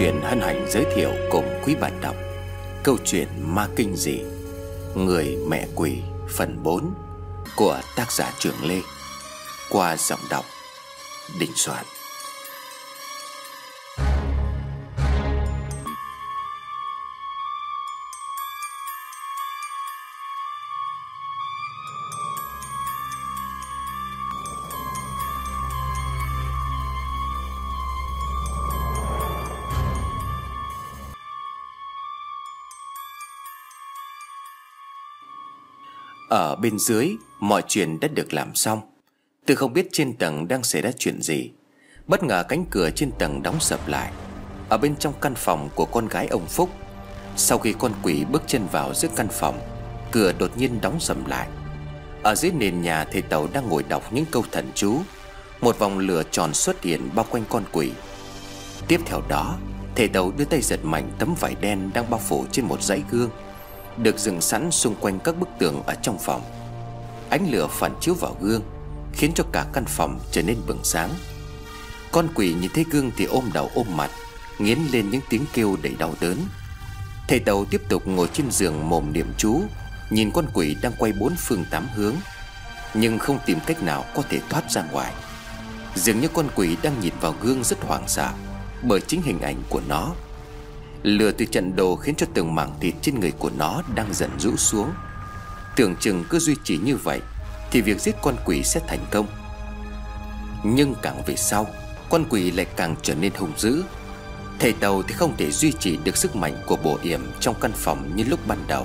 truyện hân hạnh giới thiệu cùng quý bạn đọc câu chuyện Ma Kinh Dị, Người Mẹ Quỷ phần 4 của tác giả Trường Lê, qua giọng đọc Đình Soạn. Ở bên dưới, mọi chuyện đã được làm xong. Tôi không biết trên tầng đang xảy ra chuyện gì. Bất ngờ cánh cửa trên tầng đóng sập lại. Ở bên trong căn phòng của con gái ông Phúc, sau khi con quỷ bước chân vào giữa căn phòng, cửa đột nhiên đóng sầm lại. Ở dưới nền nhà, thầy Tàu đang ngồi đọc những câu thần chú. Một vòng lửa tròn xuất hiện bao quanh con quỷ. Tiếp theo đó, thầy Tàu đưa tay giật mạnh tấm vải đen đang bao phủ trên một dãy gương được dựng sẵn xung quanh các bức tường ở trong phòng. Ánh lửa phản chiếu vào gương khiến cho cả căn phòng trở nên bừng sáng. Con quỷ nhìn thấy gương thì ôm đầu ôm mặt, nghiến lên những tiếng kêu đầy đau đớn. Thầy Tàu tiếp tục ngồi trên giường mồm niệm chú, nhìn con quỷ đang quay bốn phương tám hướng, nhưng không tìm cách nào có thể thoát ra ngoài. Dường như con quỷ đang nhìn vào gương rất hoảng sợ bởi chính hình ảnh của nó. Lửa từ trận đồ khiến cho từng mảng thịt trên người của nó đang dần rũ xuống. Tưởng chừng cứ duy trì như vậy thì việc giết con quỷ sẽ thành công. Nhưng càng về sau, con quỷ lại càng trở nên hung dữ. Thầy Tàu thì không thể duy trì được sức mạnh của bổ yểm trong căn phòng như lúc ban đầu.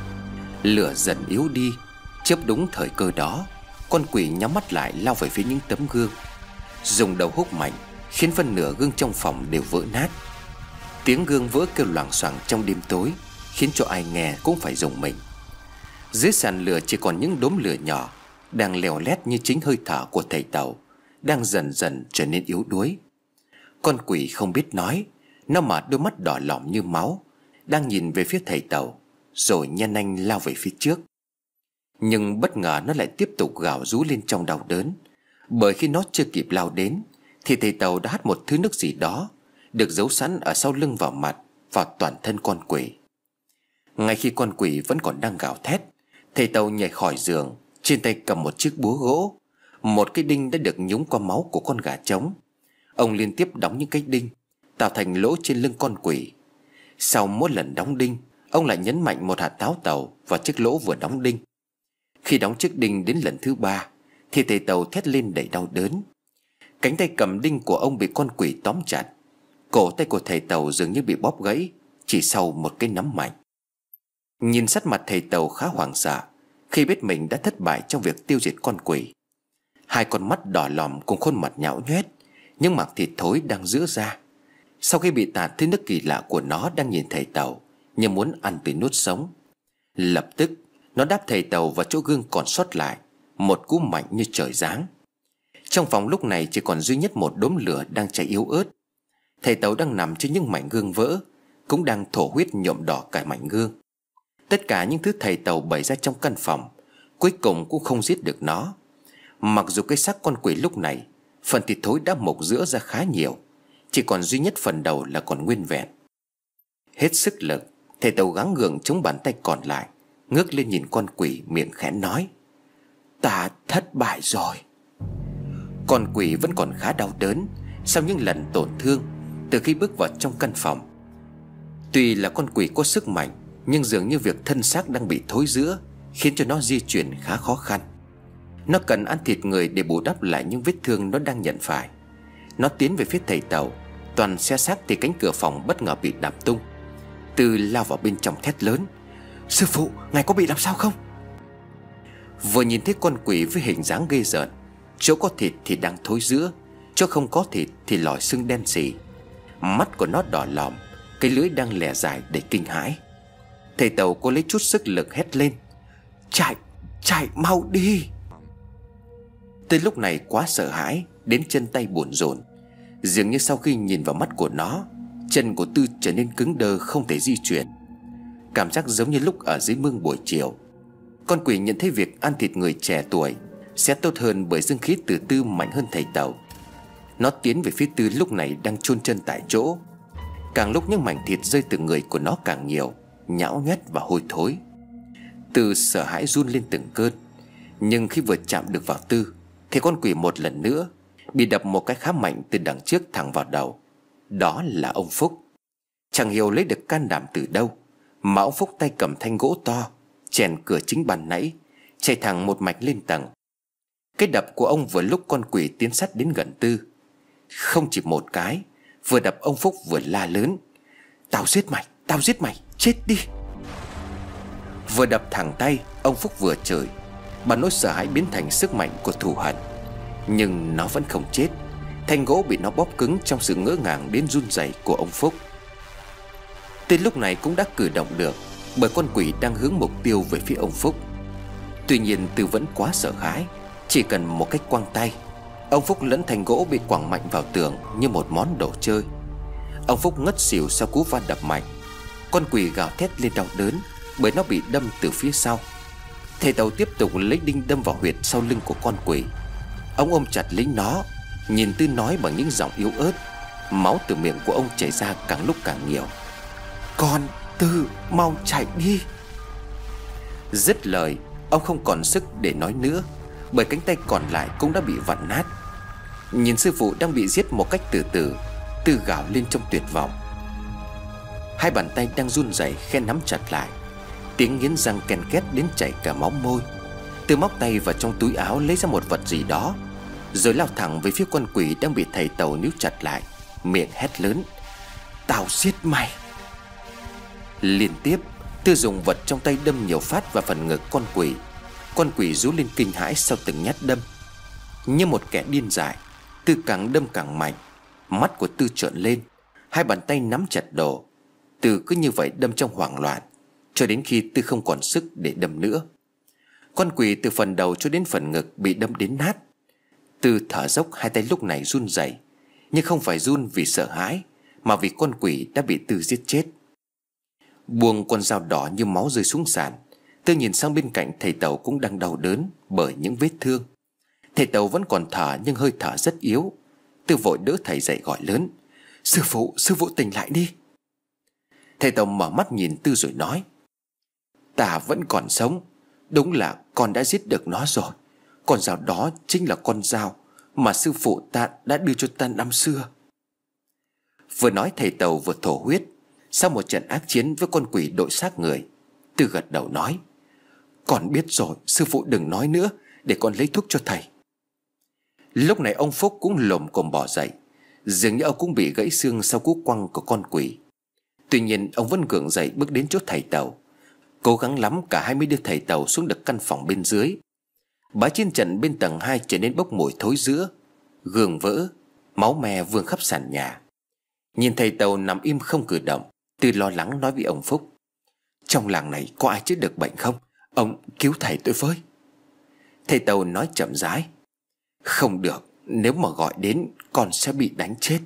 Lửa dần yếu đi. Chớp đúng thời cơ đó, con quỷ nhắm mắt lại lao về phía những tấm gương, dùng đầu húc mạnh khiến phân nửa gương trong phòng đều vỡ nát. Tiếng gương vỡ kêu loảng xoảng trong đêm tối khiến cho ai nghe cũng phải rùng mình. Dưới sàn lửa chỉ còn những đốm lửa nhỏ đang lèo lét như chính hơi thở của thầy Tàu đang dần dần trở nên yếu đuối. Con quỷ không biết nói, nó mở đôi mắt đỏ lòm như máu, đang nhìn về phía thầy Tàu, rồi nhanh nhanh lao về phía trước. Nhưng bất ngờ nó lại tiếp tục gào rú lên trong đau đớn, bởi khi nó chưa kịp lao đến thì thầy Tàu đã hắt một thứ nước gì đó được giấu sẵn ở sau lưng vào mặt, vào toàn thân con quỷ. Ngay khi con quỷ vẫn còn đang gào thét, thầy Tàu nhảy khỏi giường, trên tay cầm một chiếc búa gỗ, một cái đinh đã được nhúng qua máu của con gà trống. Ông liên tiếp đóng những cái đinh tạo thành lỗ trên lưng con quỷ. Sau mỗi lần đóng đinh, ông lại nhấn mạnh một hạt táo tàu vào chiếc lỗ vừa đóng đinh. Khi đóng chiếc đinh đến lần thứ 3 thì thầy Tàu thét lên đầy đau đớn. Cánh tay cầm đinh của ông bị con quỷ tóm chặt. Cổ tay của thầy Tàu dường như bị bóp gãy chỉ sau một cái nắm mạnh. Nhìn sắc mặt thầy Tàu khá hoảng sợ khi biết mình đã thất bại trong việc tiêu diệt con quỷ. Hai con mắt đỏ lòm cùng khuôn mặt nhão nhoét, những mảng thịt thối đang rữa ra. Sau khi bị tạt thứ nước kỳ lạ của nó đang nhìn thầy Tàu như muốn ăn tươi nuốt sống. Lập tức nó đáp thầy Tàu vào chỗ gương còn sót lại, một cú mạnh như trời giáng. Trong phòng lúc này chỉ còn duy nhất một đốm lửa đang cháy yếu ớt. Thầy Tàu đang nằm trên những mảnh gương vỡ, cũng đang thổ huyết nhuộm đỏ cả mảnh gương. Tất cả những thứ thầy Tàu bày ra trong căn phòng cuối cùng cũng không giết được nó. Mặc dù cái xác con quỷ lúc này phần thịt thối đã mục rữa ra khá nhiều, chỉ còn duy nhất phần đầu là còn nguyên vẹn. Hết sức lực, thầy Tàu gắng gượng chống bàn tay còn lại, ngước lên nhìn con quỷ, miệng khẽ nói: "Ta thất bại rồi." Con quỷ vẫn còn khá đau đớn sau những lần tổn thương từ khi bước vào trong căn phòng. Tuy là con quỷ có sức mạnh, nhưng dường như việc thân xác đang bị thối rữa khiến cho nó di chuyển khá khó khăn. Nó cần ăn thịt người để bù đắp lại những vết thương nó đang nhận phải. Nó tiến về phía thầy Tàu, toàn xe xác thì cánh cửa phòng bất ngờ bị đạp tung. Tư lao vào bên trong thét lớn: "Sư phụ, ngài có bị làm sao không?" Vừa nhìn thấy con quỷ với hình dáng ghê rợn, chỗ có thịt thì đang thối rữa, chỗ không có thịt thì lòi xương đen sì. Mắt của nó đỏ lòm, cái lưỡi đang lè dài để kinh hãi. Thầy Tàu cố lấy chút sức lực hét lên: Chạy mau đi." Tới lúc này quá sợ hãi đến chân tay buồn rộn. Dường như sau khi nhìn vào mắt của nó, chân của Tư trở nên cứng đơ không thể di chuyển. Cảm giác giống như lúc ở dưới mương buổi chiều. Con quỷ nhận thấy việc ăn thịt người trẻ tuổi sẽ tốt hơn bởi dương khí từ Tư mạnh hơn thầy Tàu. Nó tiến về phía Tư lúc này đang chôn chân tại chỗ. Càng lúc những mảnh thịt rơi từ người của nó càng nhiều, nhão nhoét và hôi thối. Tư sợ hãi run lên từng cơn. Nhưng khi vừa chạm được vào Tư thì con quỷ một lần nữa bị đập một cái khá mạnh từ đằng trước thẳng vào đầu. Đó là ông Phúc. Chẳng hiểu lấy được can đảm từ đâu mà ông Phúc tay cầm thanh gỗ to, chèn cửa chính ban nãy, chạy thẳng một mạch lên tầng. Cái đập của ông vừa lúc con quỷ tiến sát đến gần Tư. Không chỉ một cái, vừa đập ông Phúc vừa la lớn: "Tao giết mày, tao giết mày, chết đi!" Vừa đập thẳng tay, ông Phúc vừa chửi, bà nỗi sợ hãi biến thành sức mạnh của thù hận. Nhưng nó vẫn không chết. Thanh gỗ bị nó bóp cứng trong sự ngỡ ngàng đến run rẩy của ông Phúc. Tên lúc này cũng đã cử động được, bởi con quỷ đang hướng mục tiêu về phía ông Phúc. Tuy nhiên Tư vẫn quá sợ hãi. Chỉ cần một cách quăng tay, ông Phúc lẫn thanh gỗ bị quẳng mạnh vào tường như một món đồ chơi. Ông Phúc ngất xỉu sau cú va đập mạnh. Con quỷ gào thét lên đau đớn bởi nó bị đâm từ phía sau. Thầy Tàu tiếp tục lấy đinh đâm vào huyệt sau lưng của con quỷ. Ông ôm chặt lấy nó, nhìn Tư nói bằng những giọng yếu ớt. Máu từ miệng của ông chảy ra càng lúc càng nhiều: "Con Tư, mau chạy đi!" Dứt lời, ông không còn sức để nói nữa, bởi cánh tay còn lại cũng đã bị vặn nát. Nhìn sư phụ đang bị giết một cách từ từ, Tư gào lên trong tuyệt vọng. Hai bàn tay đang run rẩy khe nắm chặt lại. Tiếng nghiến răng ken két đến chảy cả máu môi. Tư móc tay vào trong túi áo lấy ra một vật gì đó, rồi lao thẳng về phía con quỷ đang bị thầy Tàu níu chặt lại, miệng hét lớn: "Tao giết mày!" Liên tiếp, Tư dùng vật trong tay đâm nhiều phát vào phần ngực con quỷ. Con quỷ rú lên kinh hãi sau từng nhát đâm. Như một kẻ điên dại, Tư càng đâm càng mạnh. Mắt của Tư trợn lên, hai bàn tay nắm chặt đồ. Tư cứ như vậy đâm trong hoảng loạn, cho đến khi Tư không còn sức để đâm nữa. Con quỷ từ phần đầu cho đến phần ngực bị đâm đến nát. Tư thở dốc, hai tay lúc này run rẩy, nhưng không phải run vì sợ hãi, mà vì con quỷ đã bị Tư giết chết. Buông con dao đỏ như máu rơi xuống sàn, Tư nhìn sang bên cạnh thầy Tàu cũng đang đau đớn bởi những vết thương. Thầy Tàu vẫn còn thở nhưng hơi thở rất yếu. Tư vội đỡ thầy dậy gọi lớn: sư phụ tỉnh lại đi!" Thầy Tàu mở mắt nhìn Tư rồi nói: "Ta vẫn còn sống. Đúng là con đã giết được nó rồi. Con dao đó chính là con dao mà sư phụ ta đã đưa cho ta năm xưa." Vừa nói thầy Tàu vừa thổ huyết. Sau một trận ác chiến với con quỷ đội xác người, Tư gật đầu nói: "Con biết rồi, sư phụ đừng nói nữa, để con lấy thuốc cho thầy." Lúc này ông Phúc cũng lồm cồm bò dậy. Dường như ông cũng bị gãy xương sau cú quăng của con quỷ. Tuy nhiên ông vẫn gượng dậy bước đến chỗ thầy Tàu. Cố gắng lắm cả hai mới đưa thầy Tàu xuống được căn phòng bên dưới. Bãi chiến trận bên tầng 2 trở nên bốc mùi thối rữa, gường vỡ, máu me vương khắp sàn nhà. Nhìn thầy Tàu nằm im không cử động, Tư lo lắng nói với ông Phúc: "Trong làng này có ai chết được bệnh không? Ông cứu thầy tôi với." Thầy Tàu nói chậm rãi: "Không được, nếu mà gọi đến con sẽ bị đánh chết."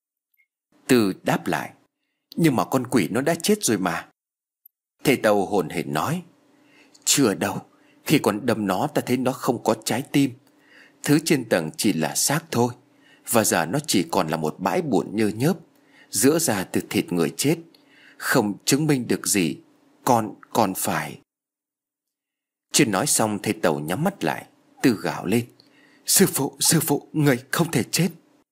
Tư đáp lại: "Nhưng mà con quỷ nó đã chết rồi mà." Thầy Tàu hồn hển nói: "Chưa đâu, khi còn đâm nó ta thấy nó không có trái tim. Thứ trên tầng chỉ là xác thôi, và giờ nó chỉ còn là một bãi bụi nhơ nhớp, rữa ra từ thịt người chết, không chứng minh được gì. Con phải..." Chưa nói xong thầy Tàu nhắm mắt lại. Tư gào lên: sư phụ, người không thể chết."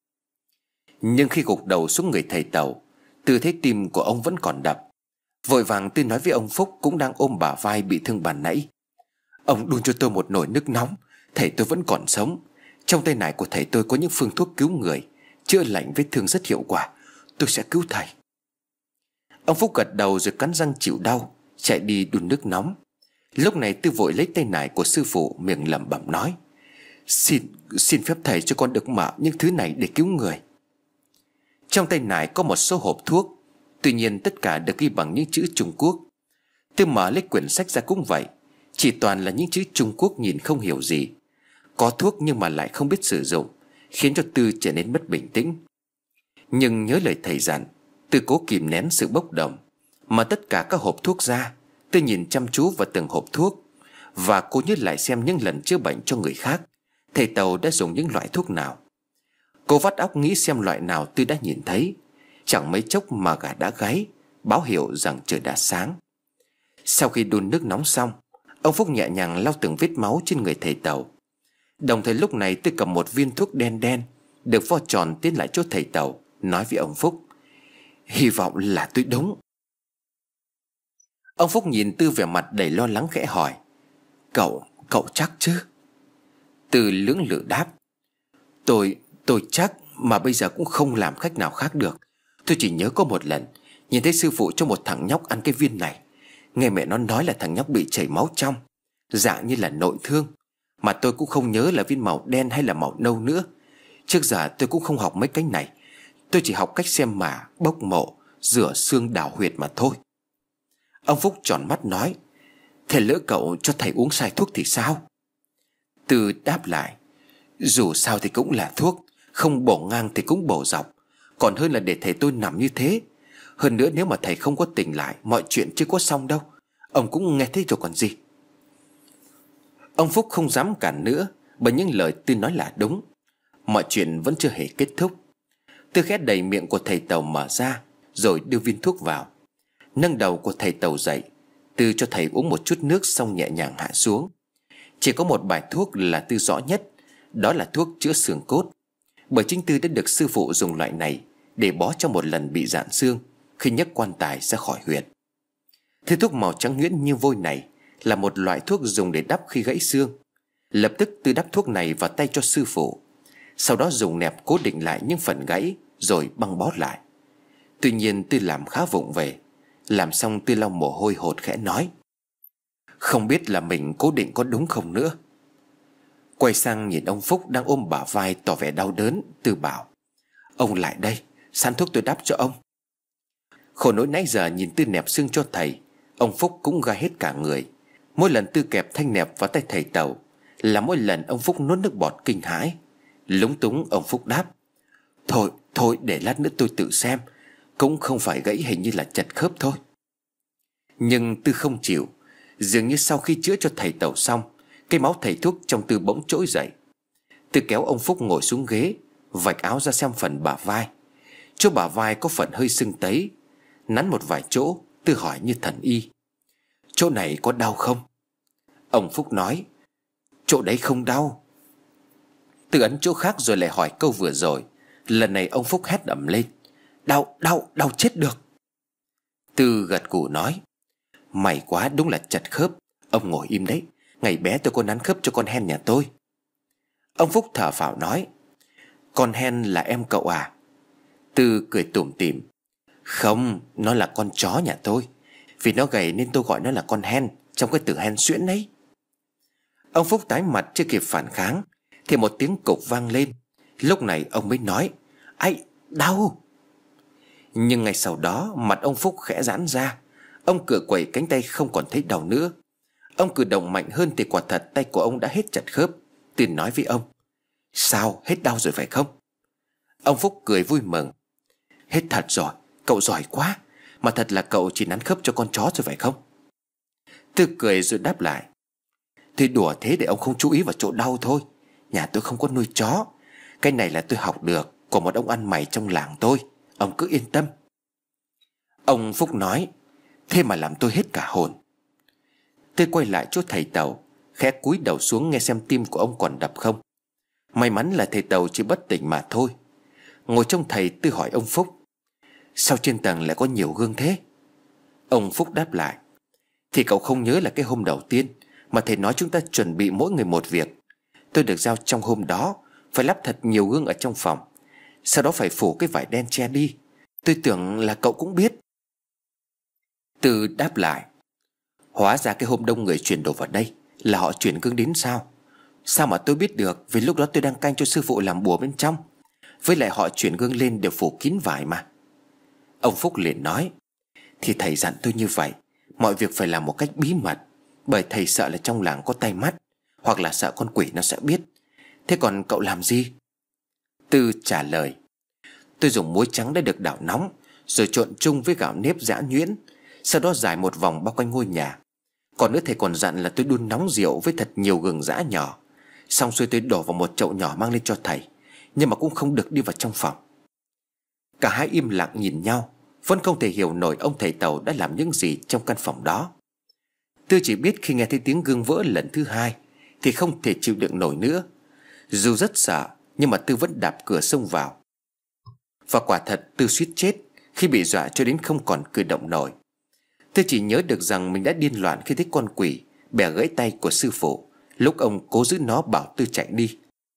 Nhưng khi gục đầu xuống người thầy Tàu, Tư thấy tim của ông vẫn còn đập. Vội vàng Tư nói với ông Phúc cũng đang ôm bả vai bị thương bàn nãy: "Ông đun cho tôi một nồi nước nóng, thầy tôi vẫn còn sống. Trong tay này của thầy tôi có những phương thuốc cứu người, chữa lành vết thương rất hiệu quả. Tôi sẽ cứu thầy." Ông Phúc gật đầu rồi cắn răng chịu đau, chạy đi đun nước nóng. Lúc này Tư vội lấy tay nải của sư phụ, miệng lẩm bẩm nói: Xin phép thầy cho con được mở những thứ này để cứu người." Trong tay nải có một số hộp thuốc, tuy nhiên tất cả được ghi bằng những chữ Trung Quốc. Tư mở lấy quyển sách ra cũng vậy, chỉ toàn là những chữ Trung Quốc nhìn không hiểu gì. Có thuốc nhưng mà lại không biết sử dụng, khiến cho Tư trở nên mất bình tĩnh. Nhưng nhớ lời thầy dặn, Tư cố kìm nén sự bốc đồng. Mà tất cả các hộp thuốc ra, Tư nhìn chăm chú vào từng hộp thuốc, và cô nhớ lại xem những lần chữa bệnh cho người khác thầy Tàu đã dùng những loại thuốc nào. Cô vắt óc nghĩ xem loại nào Tư đã nhìn thấy. Chẳng mấy chốc mà gà đã gáy, báo hiệu rằng trời đã sáng. Sau khi đun nước nóng xong, ông Phúc nhẹ nhàng lau từng vết máu trên người thầy Tàu. Đồng thời lúc này tôi cầm một viên thuốc đen đen được vo tròn tiến lại chỗ thầy Tàu, nói với ông Phúc: "Hy vọng là tôi đúng." Ông Phúc nhìn Tư vẻ mặt đầy lo lắng khẽ hỏi: Cậu chắc chứ?" Tư lưỡng lự đáp: Tôi chắc, mà bây giờ cũng không làm cách nào khác được. Tôi chỉ nhớ có một lần nhìn thấy sư phụ cho một thằng nhóc ăn cái viên này. Nghe mẹ nó nói là thằng nhóc bị chảy máu trong, dạng như là nội thương. Mà tôi cũng không nhớ là viên màu đen hay là màu nâu nữa. Trước giờ tôi cũng không học mấy cái này. Tôi chỉ học cách xem mả, bốc mộ, rửa xương, đào huyệt mà thôi. Ông Phúc tròn mắt nói: "Thế lỡ cậu cho thầy uống sai thuốc thì sao?" Tư đáp lại: "Dù sao thì cũng là thuốc, không bổ ngang thì cũng bổ dọc. Còn hơn là để thầy tôi nằm như thế. Hơn nữa nếu mà thầy không có tỉnh lại, mọi chuyện chưa có xong đâu. Ông cũng nghe thấy rồi còn gì." Ông Phúc không dám cản nữa, bởi những lời Tư nói là đúng. Mọi chuyện vẫn chưa hề kết thúc. Tư khẽ đẩy miệng của thầy Tàu mở ra, rồi đưa viên thuốc vào. Nâng đầu của thầy Tàu dậy, Tư cho thầy uống một chút nước xong nhẹ nhàng hạ xuống. Chỉ có một bài thuốc là Tư rõ nhất, đó là thuốc chữa xương cốt. Bởi chính Tư đã được sư phụ dùng loại này để bó cho một lần bị rạn xương khi nhấc quan tài ra khỏi huyệt. Thứ thuốc màu trắng nhuyễn như vôi này là một loại thuốc dùng để đắp khi gãy xương. Lập tức Tư đắp thuốc này vào tay cho sư phụ, sau đó dùng nẹp cố định lại những phần gãy rồi băng bó lại. Tuy nhiên Tư làm khá vụng về. Làm xong Tư lau mồ hôi hột khẽ nói: "Không biết là mình cố định có đúng không nữa." Quay sang nhìn ông Phúc đang ôm bả vai tỏ vẻ đau đớn, Tư bảo: "Ông lại đây, sẵn thuốc tôi đắp cho ông." Khổ nỗi nãy giờ nhìn Tư nẹp xương cho thầy, ông Phúc cũng gai hết cả người. Mỗi lần Tư kẹp thanh nẹp vào tay thầy Tàu là mỗi lần ông Phúc nuốt nước bọt kinh hãi. Lúng túng ông Phúc đáp: Thôi để lát nữa tôi tự xem. Cũng không phải gãy, hình như là chật khớp thôi." Nhưng Tư không chịu. Dường như sau khi chữa cho thầy Tàu xong, cái máu thầy thuốc trong Tư bỗng trỗi dậy. Tư kéo ông Phúc ngồi xuống ghế, vạch áo ra xem phần bả vai. Chỗ bả vai có phần hơi sưng tấy. Nắn một vài chỗ, Tư hỏi như thần y: "Chỗ này có đau không?" Ông Phúc nói: "Chỗ đấy không đau." Tư ấn chỗ khác rồi lại hỏi câu vừa rồi. Lần này ông Phúc hét ầm lên: Đau chết được." Tư gật gù nói: "May quá, đúng là chật khớp. Ông ngồi im đấy, ngày bé tôi có nắn khớp cho con hen nhà tôi." Ông Phúc thở phào nói: "Con hen là em cậu à?" Tư cười tủm tỉm: "Không, nó là con chó nhà tôi. Vì nó gầy nên tôi gọi nó là con hen, trong cái từ hen suyễn ấy." Ông Phúc tái mặt chưa kịp phản kháng thì một tiếng cục vang lên. Lúc này ông mới nói: "Ai, đau." Nhưng ngay sau đó mặt ông Phúc khẽ giãn ra. Ông cựa quẩy cánh tay không còn thấy đau nữa. Ông cử động mạnh hơn thì quả thật tay của ông đã hết chặt khớp. Tư nói với ông: "Sao, hết đau rồi phải không?" Ông Phúc cười vui mừng: "Hết thật rồi, cậu giỏi quá. Mà thật là cậu chỉ nắn khớp cho con chó rồi phải không?" Tư cười rồi đáp lại: "Tôi đùa thế để ông không chú ý vào chỗ đau thôi. Nhà tôi không có nuôi chó. Cái này là tôi học được của một ông ăn mày trong làng tôi. Ông cứ yên tâm." Ông Phúc nói: "Thế mà làm tôi hết cả hồn." Tôi quay lại chỗ thầy Tàu, khẽ cúi đầu xuống nghe xem tim của ông còn đập không. May mắn là thầy Tàu chỉ bất tỉnh mà thôi. Ngồi trông thầy, tôi hỏi ông Phúc: "Sao trên tầng lại có nhiều gương thế?" Ông Phúc đáp lại: "Thì cậu không nhớ là cái hôm đầu tiên mà thầy nói chúng ta chuẩn bị mỗi người một việc. Tôi được giao trong hôm đó phải lắp thật nhiều gương ở trong phòng, sau đó phải phủ cái vải đen che đi. Tôi tưởng là cậu cũng biết." Tư đáp lại: "Hóa ra cái hôm đông người chuyển đồ vào đây là họ chuyển gương đến sao? Sao mà tôi biết được, vì lúc đó tôi đang canh cho sư phụ làm bùa bên trong. Với lại họ chuyển gương lên đều phủ kín vải mà." Ông Phúc liền nói: "Thì thầy dặn tôi như vậy, mọi việc phải làm một cách bí mật. Bởi thầy sợ là trong làng có tay mắt, hoặc là sợ con quỷ nó sẽ biết. Thế còn cậu làm gì?" Tư trả lời: "Tôi dùng muối trắng đã được đảo nóng, rồi trộn chung với gạo nếp giã nhuyễn, sau đó rải một vòng bao quanh ngôi nhà. Còn nữa thầy còn dặn là tôi đun nóng rượu với thật nhiều gừng giã nhỏ. Xong xuôi tôi đổ vào một chậu nhỏ mang lên cho thầy, nhưng mà cũng không được đi vào trong phòng." Cả hai im lặng nhìn nhau, vẫn không thể hiểu nổi ông thầy Tàu đã làm những gì trong căn phòng đó. Tư chỉ biết khi nghe thấy tiếng gương vỡ lần thứ hai thì không thể chịu đựng nổi nữa. Dù rất sợ, nhưng mà Tư vẫn đạp cửa xông vào. Và quả thật Tư suýt chết khi bị dọa cho đến không còn cử động nổi. Tư chỉ nhớ được rằng mình đã điên loạn khi thấy con quỷ bẻ gãy tay của sư phụ lúc ông cố giữ nó bảo Tư chạy đi.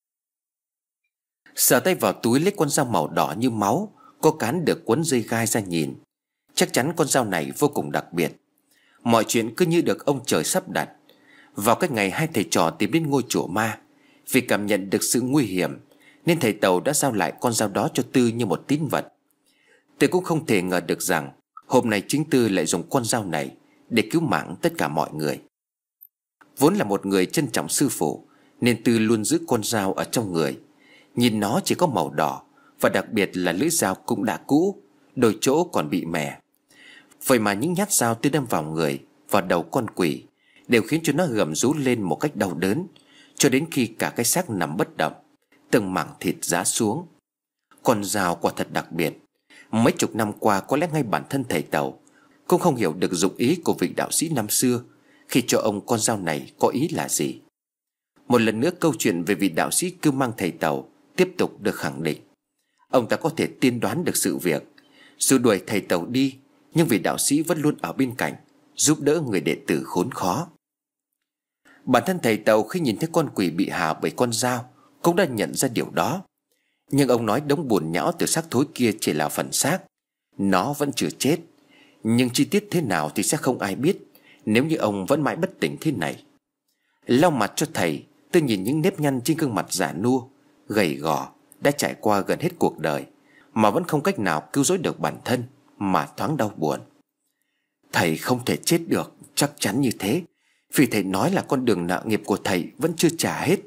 Sờ tay vào túi lấy con dao màu đỏ như máu, có cán được quấn dây gai ra nhìn. Chắc chắn con dao này vô cùng đặc biệt. Mọi chuyện cứ như được ông trời sắp đặt. Vào cái ngày hai thầy trò tìm đến ngôi chùa ma, vì cảm nhận được sự nguy hiểm nên thầy Tàu đã giao lại con dao đó cho Tư như một tín vật. Tư cũng không thể ngờ được rằng hôm nay chính Tư lại dùng con dao này để cứu mạng tất cả mọi người. Vốn là một người trân trọng sư phụ nên Tư luôn giữ con dao ở trong người. Nhìn nó chỉ có màu đỏ, và đặc biệt là lưỡi dao cũng đã cũ, đôi chỗ còn bị mẻ. Vậy mà những nhát dao Tư đâm vào người, vào đầu con quỷ đều khiến cho nó gầm rú lên một cách đau đớn, cho đến khi cả cái xác nằm bất động, từng mảng thịt rã xuống. Con dao quả thật đặc biệt. Mấy chục năm qua có lẽ ngay bản thân thầy Tàu cũng không hiểu được dụng ý của vị đạo sĩ năm xưa khi cho ông con dao này có ý là gì. Một lần nữa câu chuyện về vị đạo sĩ cưu mang thầy Tàu tiếp tục được khẳng định. Ông ta có thể tiên đoán được sự việc. Dù đuổi thầy Tàu đi, nhưng vị đạo sĩ vẫn luôn ở bên cạnh, giúp đỡ người đệ tử khốn khó. Bản thân thầy Tàu khi nhìn thấy con quỷ bị hạ bởi con dao cũng đã nhận ra điều đó. Nhưng ông nói đống bùn nhão từ xác thối kia chỉ là phần xác, nó vẫn chưa chết. Nhưng chi tiết thế nào thì sẽ không ai biết nếu như ông vẫn mãi bất tỉnh thế này. Lau mặt cho thầy, tôi nhìn những nếp nhăn trên gương mặt già nua, gầy gò, đã trải qua gần hết cuộc đời mà vẫn không cách nào cứu rỗi được bản thân, mà thoáng đau buồn. Thầy không thể chết được, chắc chắn như thế, vì thầy nói là con đường nợ nghiệp của thầy vẫn chưa trả hết.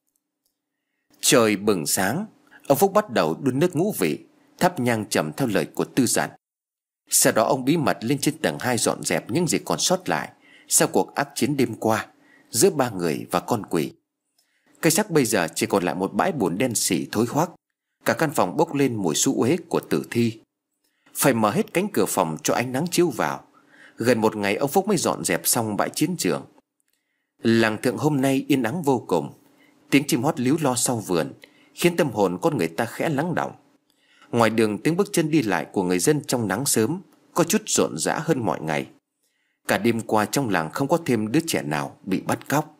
Trời bừng sáng, ông Phúc bắt đầu đun nước ngũ vị, thắp nhang trầm theo lời của Tư dặn. Sau đó ông bí mật lên trên tầng 2 dọn dẹp những gì còn sót lại sau cuộc ác chiến đêm qua giữa ba người và con quỷ. Cái xác bây giờ chỉ còn lại một bãi bùn đen xỉ thối hoắc. Cả căn phòng bốc lên mùi xú uế của tử thi. Phải mở hết cánh cửa phòng cho ánh nắng chiếu vào. Gần một ngày ông Phúc mới dọn dẹp xong bãi chiến trường. Làng Thượng hôm nay yên ắng vô cùng. Tiếng chim hót líu lo sau vườn khiến tâm hồn con người ta khẽ lắng đọng. Ngoài đường tiếng bước chân đi lại của người dân trong nắng sớm có chút rộn rã hơn mọi ngày. Cả đêm qua trong làng không có thêm đứa trẻ nào bị bắt cóc.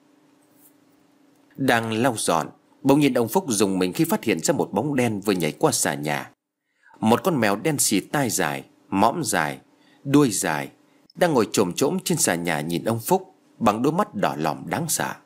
Đang lau dọn, bỗng nhiên ông Phúc rùng mình khi phát hiện ra một bóng đen vừa nhảy qua xà nhà. Một con mèo đen xì tai dài, mõm dài, đuôi dài đang ngồi chồm chỗm trên xà nhà nhìn ông Phúc bằng đôi mắt đỏ lòm đáng sợ.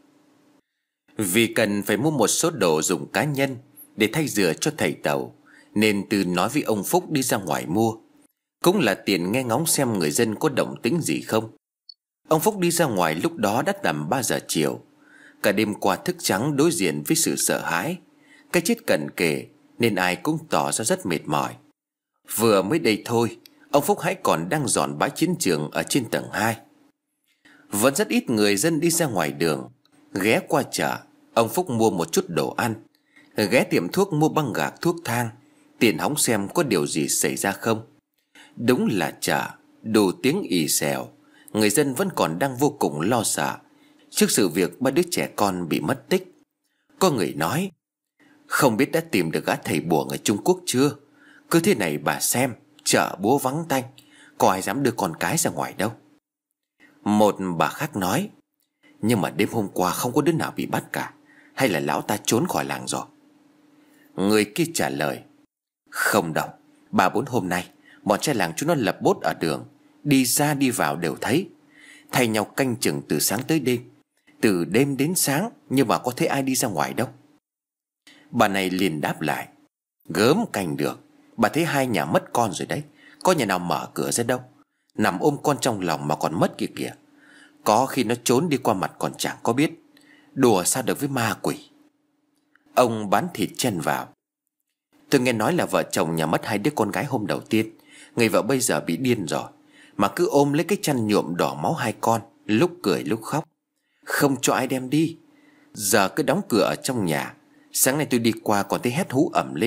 Vì cần phải mua một số đồ dùng cá nhân để thay rửa cho thầy Tàu, nên Tư nói với ông Phúc đi ra ngoài mua, cũng là tiền nghe ngóng xem người dân có động tĩnh gì không. Ông Phúc đi ra ngoài lúc đó đã tầm 3 giờ chiều. Cả đêm qua thức trắng đối diện với sự sợ hãi, cái chết cận kề, nên ai cũng tỏ ra rất mệt mỏi. Vừa mới đây thôi, ông Phúc hãy còn đang dọn bãi chiến trường ở trên tầng 2. Vẫn rất ít người dân đi ra ngoài đường. Ghé qua chợ, ông Phúc mua một chút đồ ăn, ghé tiệm thuốc mua băng gạc thuốc thang, tiện hóng xem có điều gì xảy ra không. Đúng là chợ đủ tiếng ì xèo. Người dân vẫn còn đang vô cùng lo sợ trước sự việc ba đứa trẻ con bị mất tích. Có người nói, không biết đã tìm được gã thầy bùa người Trung Quốc chưa? Cứ thế này bà xem, chợ búa vắng tanh, có ai dám đưa con cái ra ngoài đâu. Một bà khác nói, nhưng mà đêm hôm qua không có đứa nào bị bắt cả, hay là lão ta trốn khỏi làng rồi? Người kia trả lời, không đâu, 3-4 hôm nay bọn trai làng chúng nó lập bốt ở đường, đi ra đi vào đều thấy, thay nhau canh chừng từ sáng tới đêm, từ đêm đến sáng, nhưng mà có thấy ai đi ra ngoài đâu. Bà này liền đáp lại, gớm canh được, bà thấy 2 nhà mất con rồi đấy, có nhà nào mở cửa ra đâu, nằm ôm con trong lòng mà còn mất kìa kìa. Có khi nó trốn đi qua mặt còn chẳng có biết, đùa sao được với ma quỷ. Ông bán thịt chen vào, tôi nghe nói là vợ chồng nhà mất 2 đứa con gái hôm đầu tiên. Người vợ bây giờ bị điên rồi, mà cứ ôm lấy cái chăn nhuộm đỏ máu 2 con, lúc cười lúc khóc, không cho ai đem đi. Giờ cứ đóng cửa ở trong nhà. Sáng nay tôi đi qua còn thấy hét hú ẩm lên,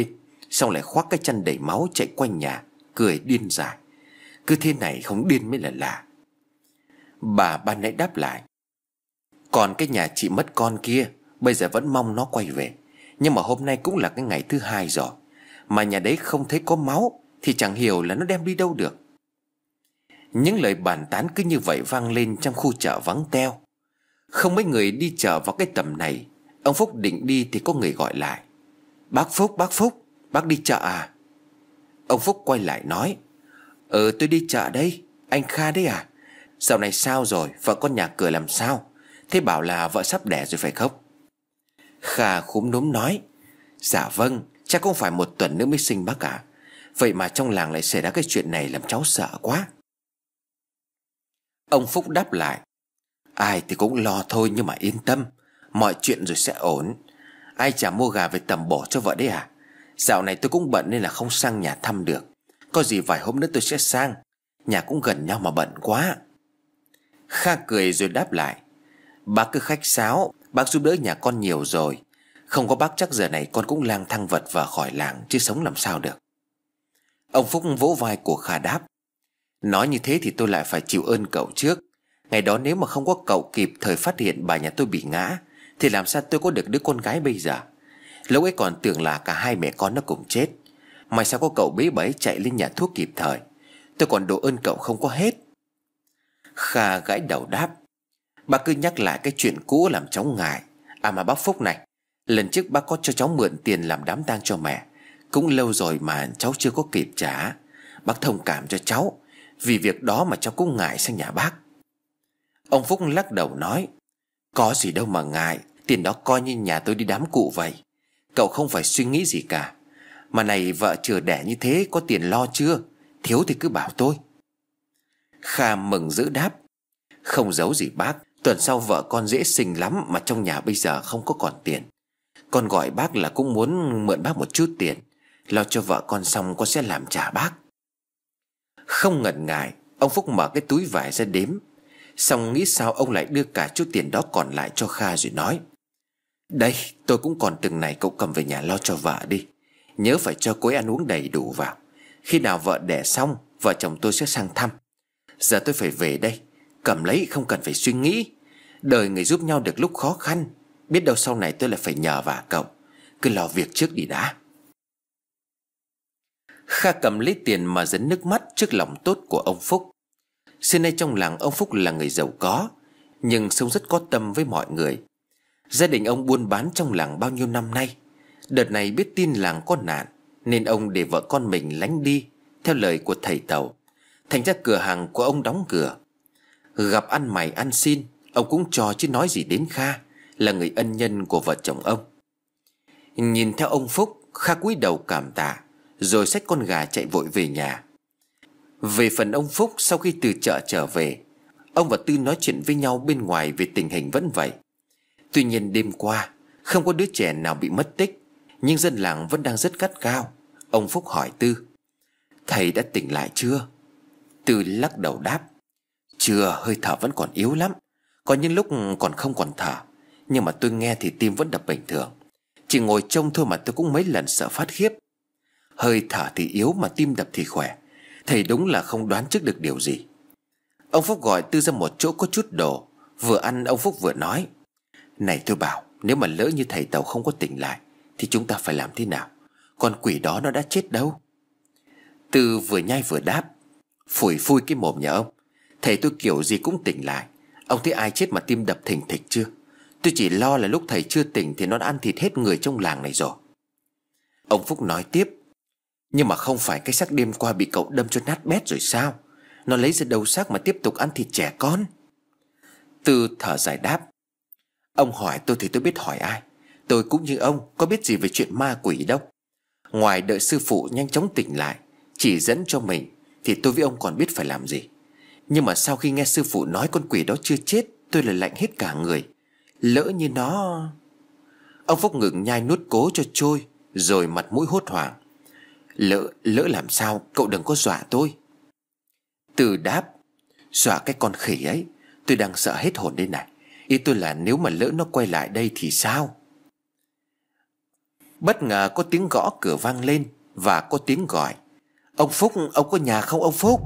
xong lại khoác cái chăn đầy máu chạy quanh nhà, cười điên dại. Cứ thế này không điên mới là lạ. Bà ban nãy đáp lại: còn cái nhà chị mất con kia, bây giờ vẫn mong nó quay về. Nhưng mà hôm nay cũng là cái ngày thứ hai rồi, mà nhà đấy không thấy có máu thì chẳng hiểu là nó đem đi đâu được. Những lời bàn tán cứ như vậy vang lên trong khu chợ vắng teo. Không mấy người đi chợ vào cái tầm này. Ông Phúc định đi thì có người gọi lại: bác Phúc, bác Phúc, bác đi chợ à? Ông Phúc quay lại nói: tôi đi chợ đây. Anh Kha đấy à? Dạo này sao rồi, vợ con nhà cửa làm sao? Thế bảo là vợ sắp đẻ rồi phải không? Kha khúm núm nói: dạ vâng, chắc cũng phải 1 tuần nữa mới sinh bác ạ. Vậy mà trong làng lại xảy ra cái chuyện này làm cháu sợ quá. Ông Phúc đáp lại: ai thì cũng lo thôi, nhưng mà yên tâm, mọi chuyện rồi sẽ ổn. Ai chả mua gà về tầm bổ cho vợ đấy à? Dạo này tôi cũng bận nên là không sang nhà thăm được. Có gì vài hôm nữa tôi sẽ sang. Nhà cũng gần nhau mà bận quá. Kha cười rồi đáp lại: bác cứ khách sáo, bác giúp đỡ nhà con nhiều rồi. Không có bác chắc giờ này con cũng lang thang vật vờ khỏi làng, chứ sống làm sao được. Ông Phúc vỗ vai của Kha đáp: nói như thế thì tôi lại phải chịu ơn cậu trước. Ngày đó nếu mà không có cậu kịp thời phát hiện bà nhà tôi bị ngã, thì làm sao tôi có được đứa con gái bây giờ. Lúc ấy còn tưởng là cả hai mẹ con nó cùng chết. May sao có cậu bế bà ấy chạy lên nhà thuốc kịp thời. Tôi còn độ ơn cậu không có hết. Kha gãi đầu đáp: bác cứ nhắc lại cái chuyện cũ làm cháu ngại. À mà bác Phúc này, lần trước bác có cho cháu mượn tiền làm đám tang cho mẹ. Cũng lâu rồi mà cháu chưa có kịp trả. Bác thông cảm cho cháu. Vì việc đó mà cháu cũng ngại sang nhà bác. Ông Phúc lắc đầu nói: có gì đâu mà ngại. Tiền đó coi như nhà tôi đi đám cụ vậy. Cậu không phải suy nghĩ gì cả. Mà này, vợ chừa đẻ như thế có tiền lo chưa? Thiếu thì cứ bảo tôi. Kha mừng dữ đáp: không giấu gì bác, tuần sau vợ con dễ sinh lắm. Mà trong nhà bây giờ không có còn tiền. Con gọi bác là cũng muốn mượn bác một chút tiền. Lo cho vợ con xong con sẽ làm trả bác. Không ngần ngại, ông Phúc mở cái túi vải ra đếm. Xong nghĩ sao ông lại đưa cả chút tiền đó còn lại cho Kha rồi nói: đây, tôi cũng còn từng này, cậu cầm về nhà lo cho vợ đi. Nhớ phải cho cô ấy ăn uống đầy đủ vào. Khi nào vợ đẻ xong, vợ chồng tôi sẽ sang thăm. Giờ tôi phải về đây. Cầm lấy, không cần phải suy nghĩ. Đời người giúp nhau được lúc khó khăn. Biết đâu sau này tôi lại phải nhờ vả cậu. Cứ lo việc trước đi đã. Kha cầm lấy tiền mà dấn nước mắt trước lòng tốt của ông Phúc. Xưa nay trong làng ông Phúc là người giàu có, nhưng sống rất có tâm với mọi người. Gia đình ông buôn bán trong làng bao nhiêu năm nay. Đợt này biết tin làng có nạn, nên ông để vợ con mình lánh đi theo lời của thầy Tàu. Thành ra cửa hàng của ông đóng cửa. Gặp ăn mày ăn xin, ông cũng cho chứ nói gì đến Kha, là người ân nhân của vợ chồng ông. Nhìn theo ông Phúc, Kha cúi đầu cảm tạ, rồi xách con gà chạy vội về nhà. Về phần ông Phúc, sau khi từ chợ trở về, ông và Tư nói chuyện với nhau bên ngoài về tình hình vẫn vậy. Tuy nhiên đêm qua không có đứa trẻ nào bị mất tích, nhưng dân làng vẫn đang rất gắt gao. Ông Phúc hỏi Tư: thầy đã tỉnh lại chưa? Tư lắc đầu đáp: chưa, hơi thở vẫn còn yếu lắm. Có những lúc còn không còn thở, nhưng mà tôi nghe thì tim vẫn đập bình thường. Chỉ ngồi trông thôi mà tôi cũng mấy lần sợ phát khiếp. Hơi thở thì yếu mà tim đập thì khỏe. Thầy đúng là không đoán trước được điều gì. Ông Phúc gọi Tư ra một chỗ có chút đồ. Vừa ăn ông Phúc vừa nói: này tôi bảo, nếu mà lỡ như thầy Tàu không có tỉnh lại thì chúng ta phải làm thế nào? Con quỷ đó nó đã chết đâu? Tư vừa nhai vừa đáp: phủi phui cái mồm nhà ông. Thầy tôi kiểu gì cũng tỉnh lại. Ông thấy ai chết mà tim đập thình thịch chưa? Tôi chỉ lo là lúc thầy chưa tỉnh thì nó đã ăn thịt hết người trong làng này rồi. Ông Phúc nói tiếp: nhưng mà không phải cái xác đêm qua bị cậu đâm cho nát bét rồi sao? Nó lấy ra đầu xác mà tiếp tục ăn thịt trẻ con. Tư thở dài đáp: ông hỏi tôi thì tôi biết hỏi ai. Tôi cũng như ông, có biết gì về chuyện ma quỷ đâu. Ngoài đợi sư phụ nhanh chóng tỉnh lại, chỉ dẫn cho mình, thì tôi với ông còn biết phải làm gì. Nhưng mà sau khi nghe sư phụ nói con quỷ đó chưa chết, tôi lại lạnh hết cả người. Lỡ như nó... Ông Phúc ngừng nhai nuốt cố cho trôi, rồi mặt mũi hốt hoảng: Lỡ làm sao, cậu đừng có dọa tôi. Từ đáp: dọa cái con khỉ ấy, tôi đang sợ hết hồn đây này. Ý tôi là nếu mà lỡ nó quay lại đây thì sao? Bất ngờ có tiếng gõ cửa vang lên. và có tiếng gọi: "Ông Phúc, ông có nhà không ông Phúc?"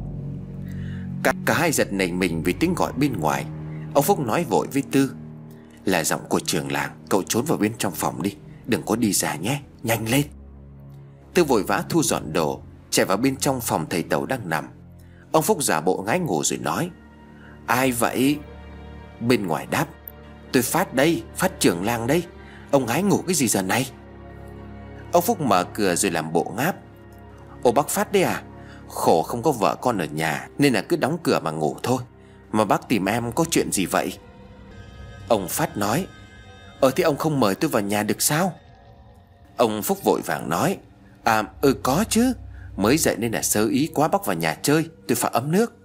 Cả hai giật nảy mình vì tiếng gọi bên ngoài. Ông Phúc nói vội với Tư: "Là giọng của trưởng làng, cậu trốn vào bên trong phòng đi, đừng có đi ra nhé, nhanh lên." Tư vội vã thu dọn đồ, chạy vào bên trong phòng thầy Tàu đang nằm. Ông Phúc giả bộ ngái ngủ rồi nói: "Ai vậy?" Bên ngoài đáp: "Tôi Phát đây, Phát trưởng làng đây. Ông ngái ngủ cái gì giờ này?" Ông Phúc mở cửa rồi làm bộ ngáp: "Ồ, bác Phát đấy à? Khổ không có vợ con ở nhà nên là cứ đóng cửa mà ngủ thôi. Mà bác tìm em có chuyện gì vậy?" Ông Phát nói: Thì ông không mời tôi vào nhà được sao?" Ông Phúc vội vàng nói: Có chứ. Mới dậy nên là sơ ý quá, bác vào nhà chơi, tôi pha ấm nước."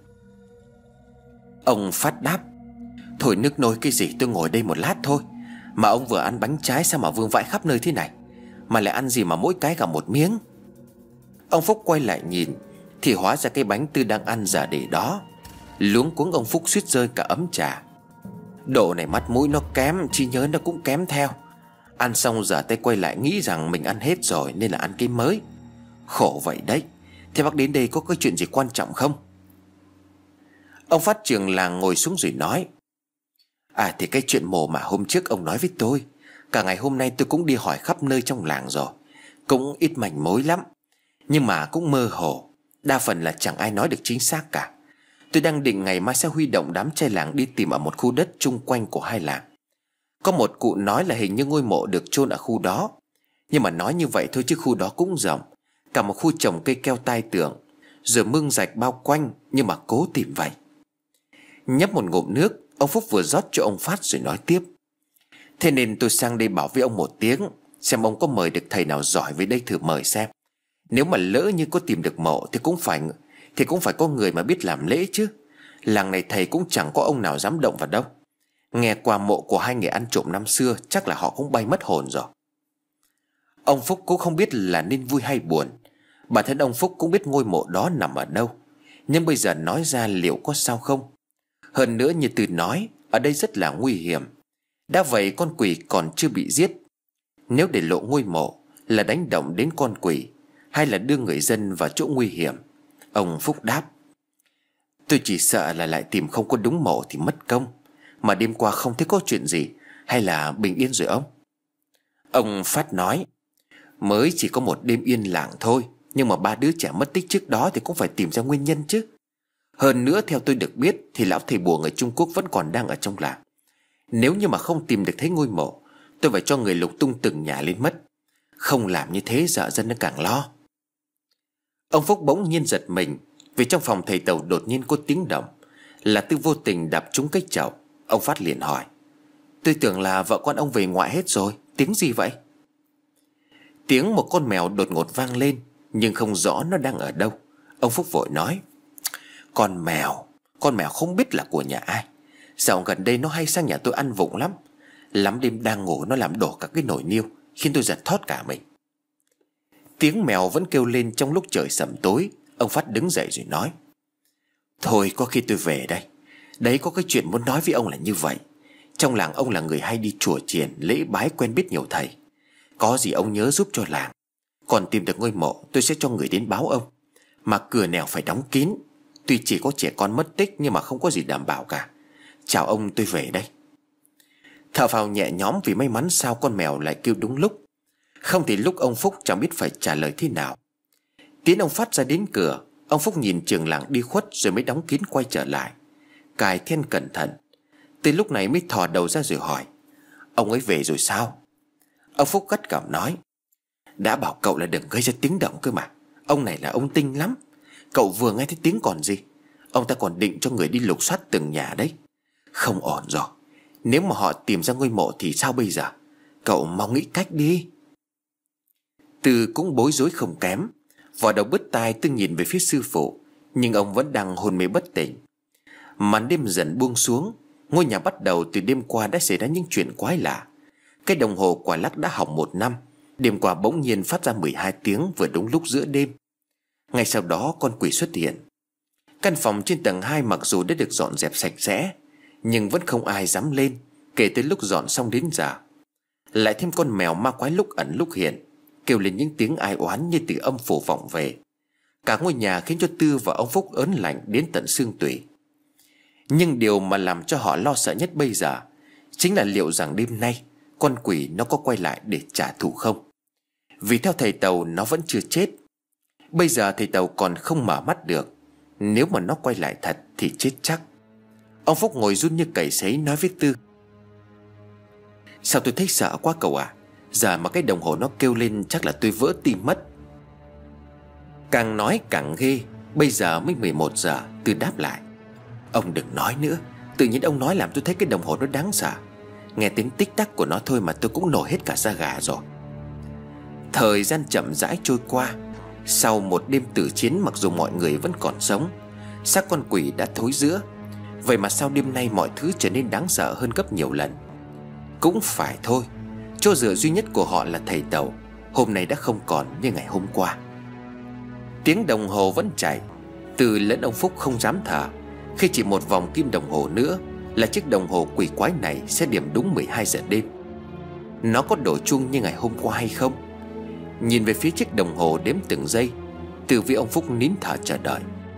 Ông Phát đáp: "Thôi nước nôi cái gì, tôi ngồi đây một lát thôi. Mà ông vừa ăn bánh trái sao mà vương vãi khắp nơi thế này? Mà lại ăn gì mà mỗi cái cả một miếng?" Ông Phúc quay lại nhìn thì hóa ra cái bánh Tư đang ăn giả để đó. Luống cuống ông Phúc suýt rơi cả ấm trà. Độ này mắt mũi nó kém, trí nhớ nó cũng kém theo. Ăn xong giờ tay quay lại nghĩ rằng mình ăn hết rồi nên là ăn cái mới. Khổ vậy đấy. Thế bác đến đây có cái chuyện gì quan trọng không?" Ông Phát trưởng làng ngồi xuống rồi nói: Thì cái chuyện mồ mà hôm trước ông nói với tôi, cả ngày hôm nay tôi cũng đi hỏi khắp nơi trong làng rồi, cũng ít manh mối lắm, nhưng mà cũng mơ hồ. Đa phần là chẳng ai nói được chính xác cả. Tôi đang định ngày mai sẽ huy động đám trai làng đi tìm ở một khu đất chung quanh của hai làng. Có một cụ nói là hình như ngôi mộ được chôn ở khu đó. Nhưng mà nói như vậy thôi chứ khu đó cũng rộng, cả một khu trồng cây keo tai tường, rồi mương rạch bao quanh, nhưng mà cố tìm vậy. Nhấp một ngụm nước, ông Phúc vừa rót cho ông Phát rồi nói tiếp: Thế nên tôi sang đây bảo với ông một tiếng, xem ông có mời được thầy nào giỏi về đây thử mời xem. Nếu mà lỡ như có tìm được mộ thì cũng phải có người mà biết làm lễ chứ. Làng này thầy cũng chẳng có ông nào dám động vào đâu. Nghe qua mộ của hai người ăn trộm năm xưa, chắc là họ cũng bay mất hồn rồi. Ông Phúc cũng không biết là nên vui hay buồn. Bản thân ông Phúc cũng biết ngôi mộ đó nằm ở đâu, nhưng bây giờ nói ra liệu có sao không? Hơn nữa như Từ nói, ở đây rất là nguy hiểm. Đã vậy con quỷ còn chưa bị giết. Nếu để lộ ngôi mộ là đánh động đến con quỷ, hay là đưa người dân vào chỗ nguy hiểm? Ông Phúc đáp: Tôi chỉ sợ là lại tìm không có đúng mộ thì mất công. Mà đêm qua không thấy có chuyện gì, hay là bình yên rồi ông? Ông Phát nói: Mới chỉ có một đêm yên lặng thôi, nhưng mà 3 đứa trẻ mất tích trước đó thì cũng phải tìm ra nguyên nhân chứ. Hơn nữa theo tôi được biết thì lão thầy bùa người Trung Quốc vẫn còn đang ở trong làng. Nếu như mà không tìm được thấy ngôi mộ, tôi phải cho người lục tung từng nhà lên mất. Không làm như thế sợ dân nó càng lo. Ông Phúc bỗng nhiên giật mình, vì trong phòng thầy Tàu đột nhiên có tiếng động. Là Tư vô tình đạp trúng cái chậu. Ông Phát liền hỏi: Tôi tưởng là vợ con ông về ngoại hết rồi, tiếng gì vậy? Tiếng một con mèo đột ngột vang lên, nhưng không rõ nó đang ở đâu. Ông Phúc vội nói: Con mèo không biết là của nhà ai. Dạo gần đây nó hay sang nhà tôi ăn vụng lắm. Lắm đêm đang ngủ nó làm đổ cả cái nồi niêu, khiến tôi giật thót cả mình. Tiếng mèo vẫn kêu lên trong lúc trời sầm tối. Ông Phát đứng dậy rồi nói: Thôi có khi tôi về đây. Đấy có cái chuyện muốn nói với ông là như vậy. Trong làng ông là người hay đi chùa chiền lễ bái, quen biết nhiều thầy. Có gì ông nhớ giúp cho làng. Còn tìm được ngôi mộ tôi sẽ cho người đến báo ông. Mà cửa nẻo phải đóng kín. Tuy chỉ có trẻ con mất tích nhưng mà không có gì đảm bảo cả. Chào ông, tôi về đây. Thở phào nhẹ nhõm vì may mắn sao con mèo lại kêu đúng lúc. Không thì lúc ông Phúc chẳng biết phải trả lời thế nào. Tiến ông Phát ra đến cửa. Ông Phúc nhìn trường làng đi khuất rồi mới đóng kín quay trở lại. Cài then cẩn thận. Từ lúc này mới thò đầu ra rồi hỏi: Ông ấy về rồi sao? Ông Phúc gắt gỏng nói: Đã bảo cậu là đừng gây ra tiếng động cơ mà. Ông này là ông tinh lắm. Cậu vừa nghe thấy tiếng còn gì. Ông ta còn định cho người đi lục soát từng nhà đấy. Không ổn rồi. Nếu mà họ tìm ra ngôi mộ thì sao bây giờ? Cậu mau nghĩ cách đi. Tư cũng bối rối không kém. Vò đầu bứt tai Tư nhìn về phía sư phụ, nhưng ông vẫn đang hôn mê bất tỉnh. Màn đêm dần buông xuống. Ngôi nhà bắt đầu từ đêm qua đã xảy ra những chuyện quái lạ. Cái đồng hồ quả lắc đã hỏng 1 năm. Đêm qua bỗng nhiên phát ra 12 tiếng vừa đúng lúc giữa đêm. Ngay sau đó con quỷ xuất hiện. Căn phòng trên tầng 2 mặc dù đã được dọn dẹp sạch sẽ, nhưng vẫn không ai dám lên kể từ lúc dọn xong đến giờ. Lại thêm con mèo ma quái lúc ẩn lúc hiện. kêu lên những tiếng ai oán như từ âm phủ vọng về. Cả ngôi nhà khiến cho Tư và ông Phúc ớn lạnh đến tận xương tủy. Nhưng điều mà làm cho họ lo sợ nhất bây giờ chính là liệu rằng đêm nay con quỷ nó có quay lại để trả thù không. Vì theo thầy Tàu nó vẫn chưa chết. Bây giờ thầy Tàu còn không mở mắt được. Nếu mà nó quay lại thật thì chết chắc. Ông Phúc ngồi run như cầy sấy nói với Tư: Sao tôi thấy sợ quá cậu à? Giờ mà cái đồng hồ nó kêu lên chắc là tôi vỡ tim mất. Càng nói càng ghê. Bây giờ mới 11 giờ. Tư đáp lại: Ông đừng nói nữa. Tự nhiên ông nói làm tôi thấy cái đồng hồ nó đáng sợ. Nghe tiếng tích tắc của nó thôi mà tôi cũng nổi hết cả da gà rồi. Thời gian chậm rãi trôi qua. Sau một đêm tử chiến, mặc dù mọi người vẫn còn sống, xác con quỷ đã thối rữa. Vậy mà sao đêm nay mọi thứ trở nên đáng sợ hơn gấp nhiều lần? Cũng phải thôi, chỗ dựa duy nhất của họ là thầy Tàu hôm nay đã không còn như ngày hôm qua. Tiếng đồng hồ vẫn chạy. Từ lẫn ông Phúc không dám thở, khi chỉ một vòng kim đồng hồ nữa là chiếc đồng hồ quỷ quái này sẽ điểm đúng 12 giờ đêm. Nó có đổ chuông như ngày hôm qua hay không? Nhìn về phía chiếc đồng hồ đếm từng giây, Từ với ông Phúc nín thở chờ đợi.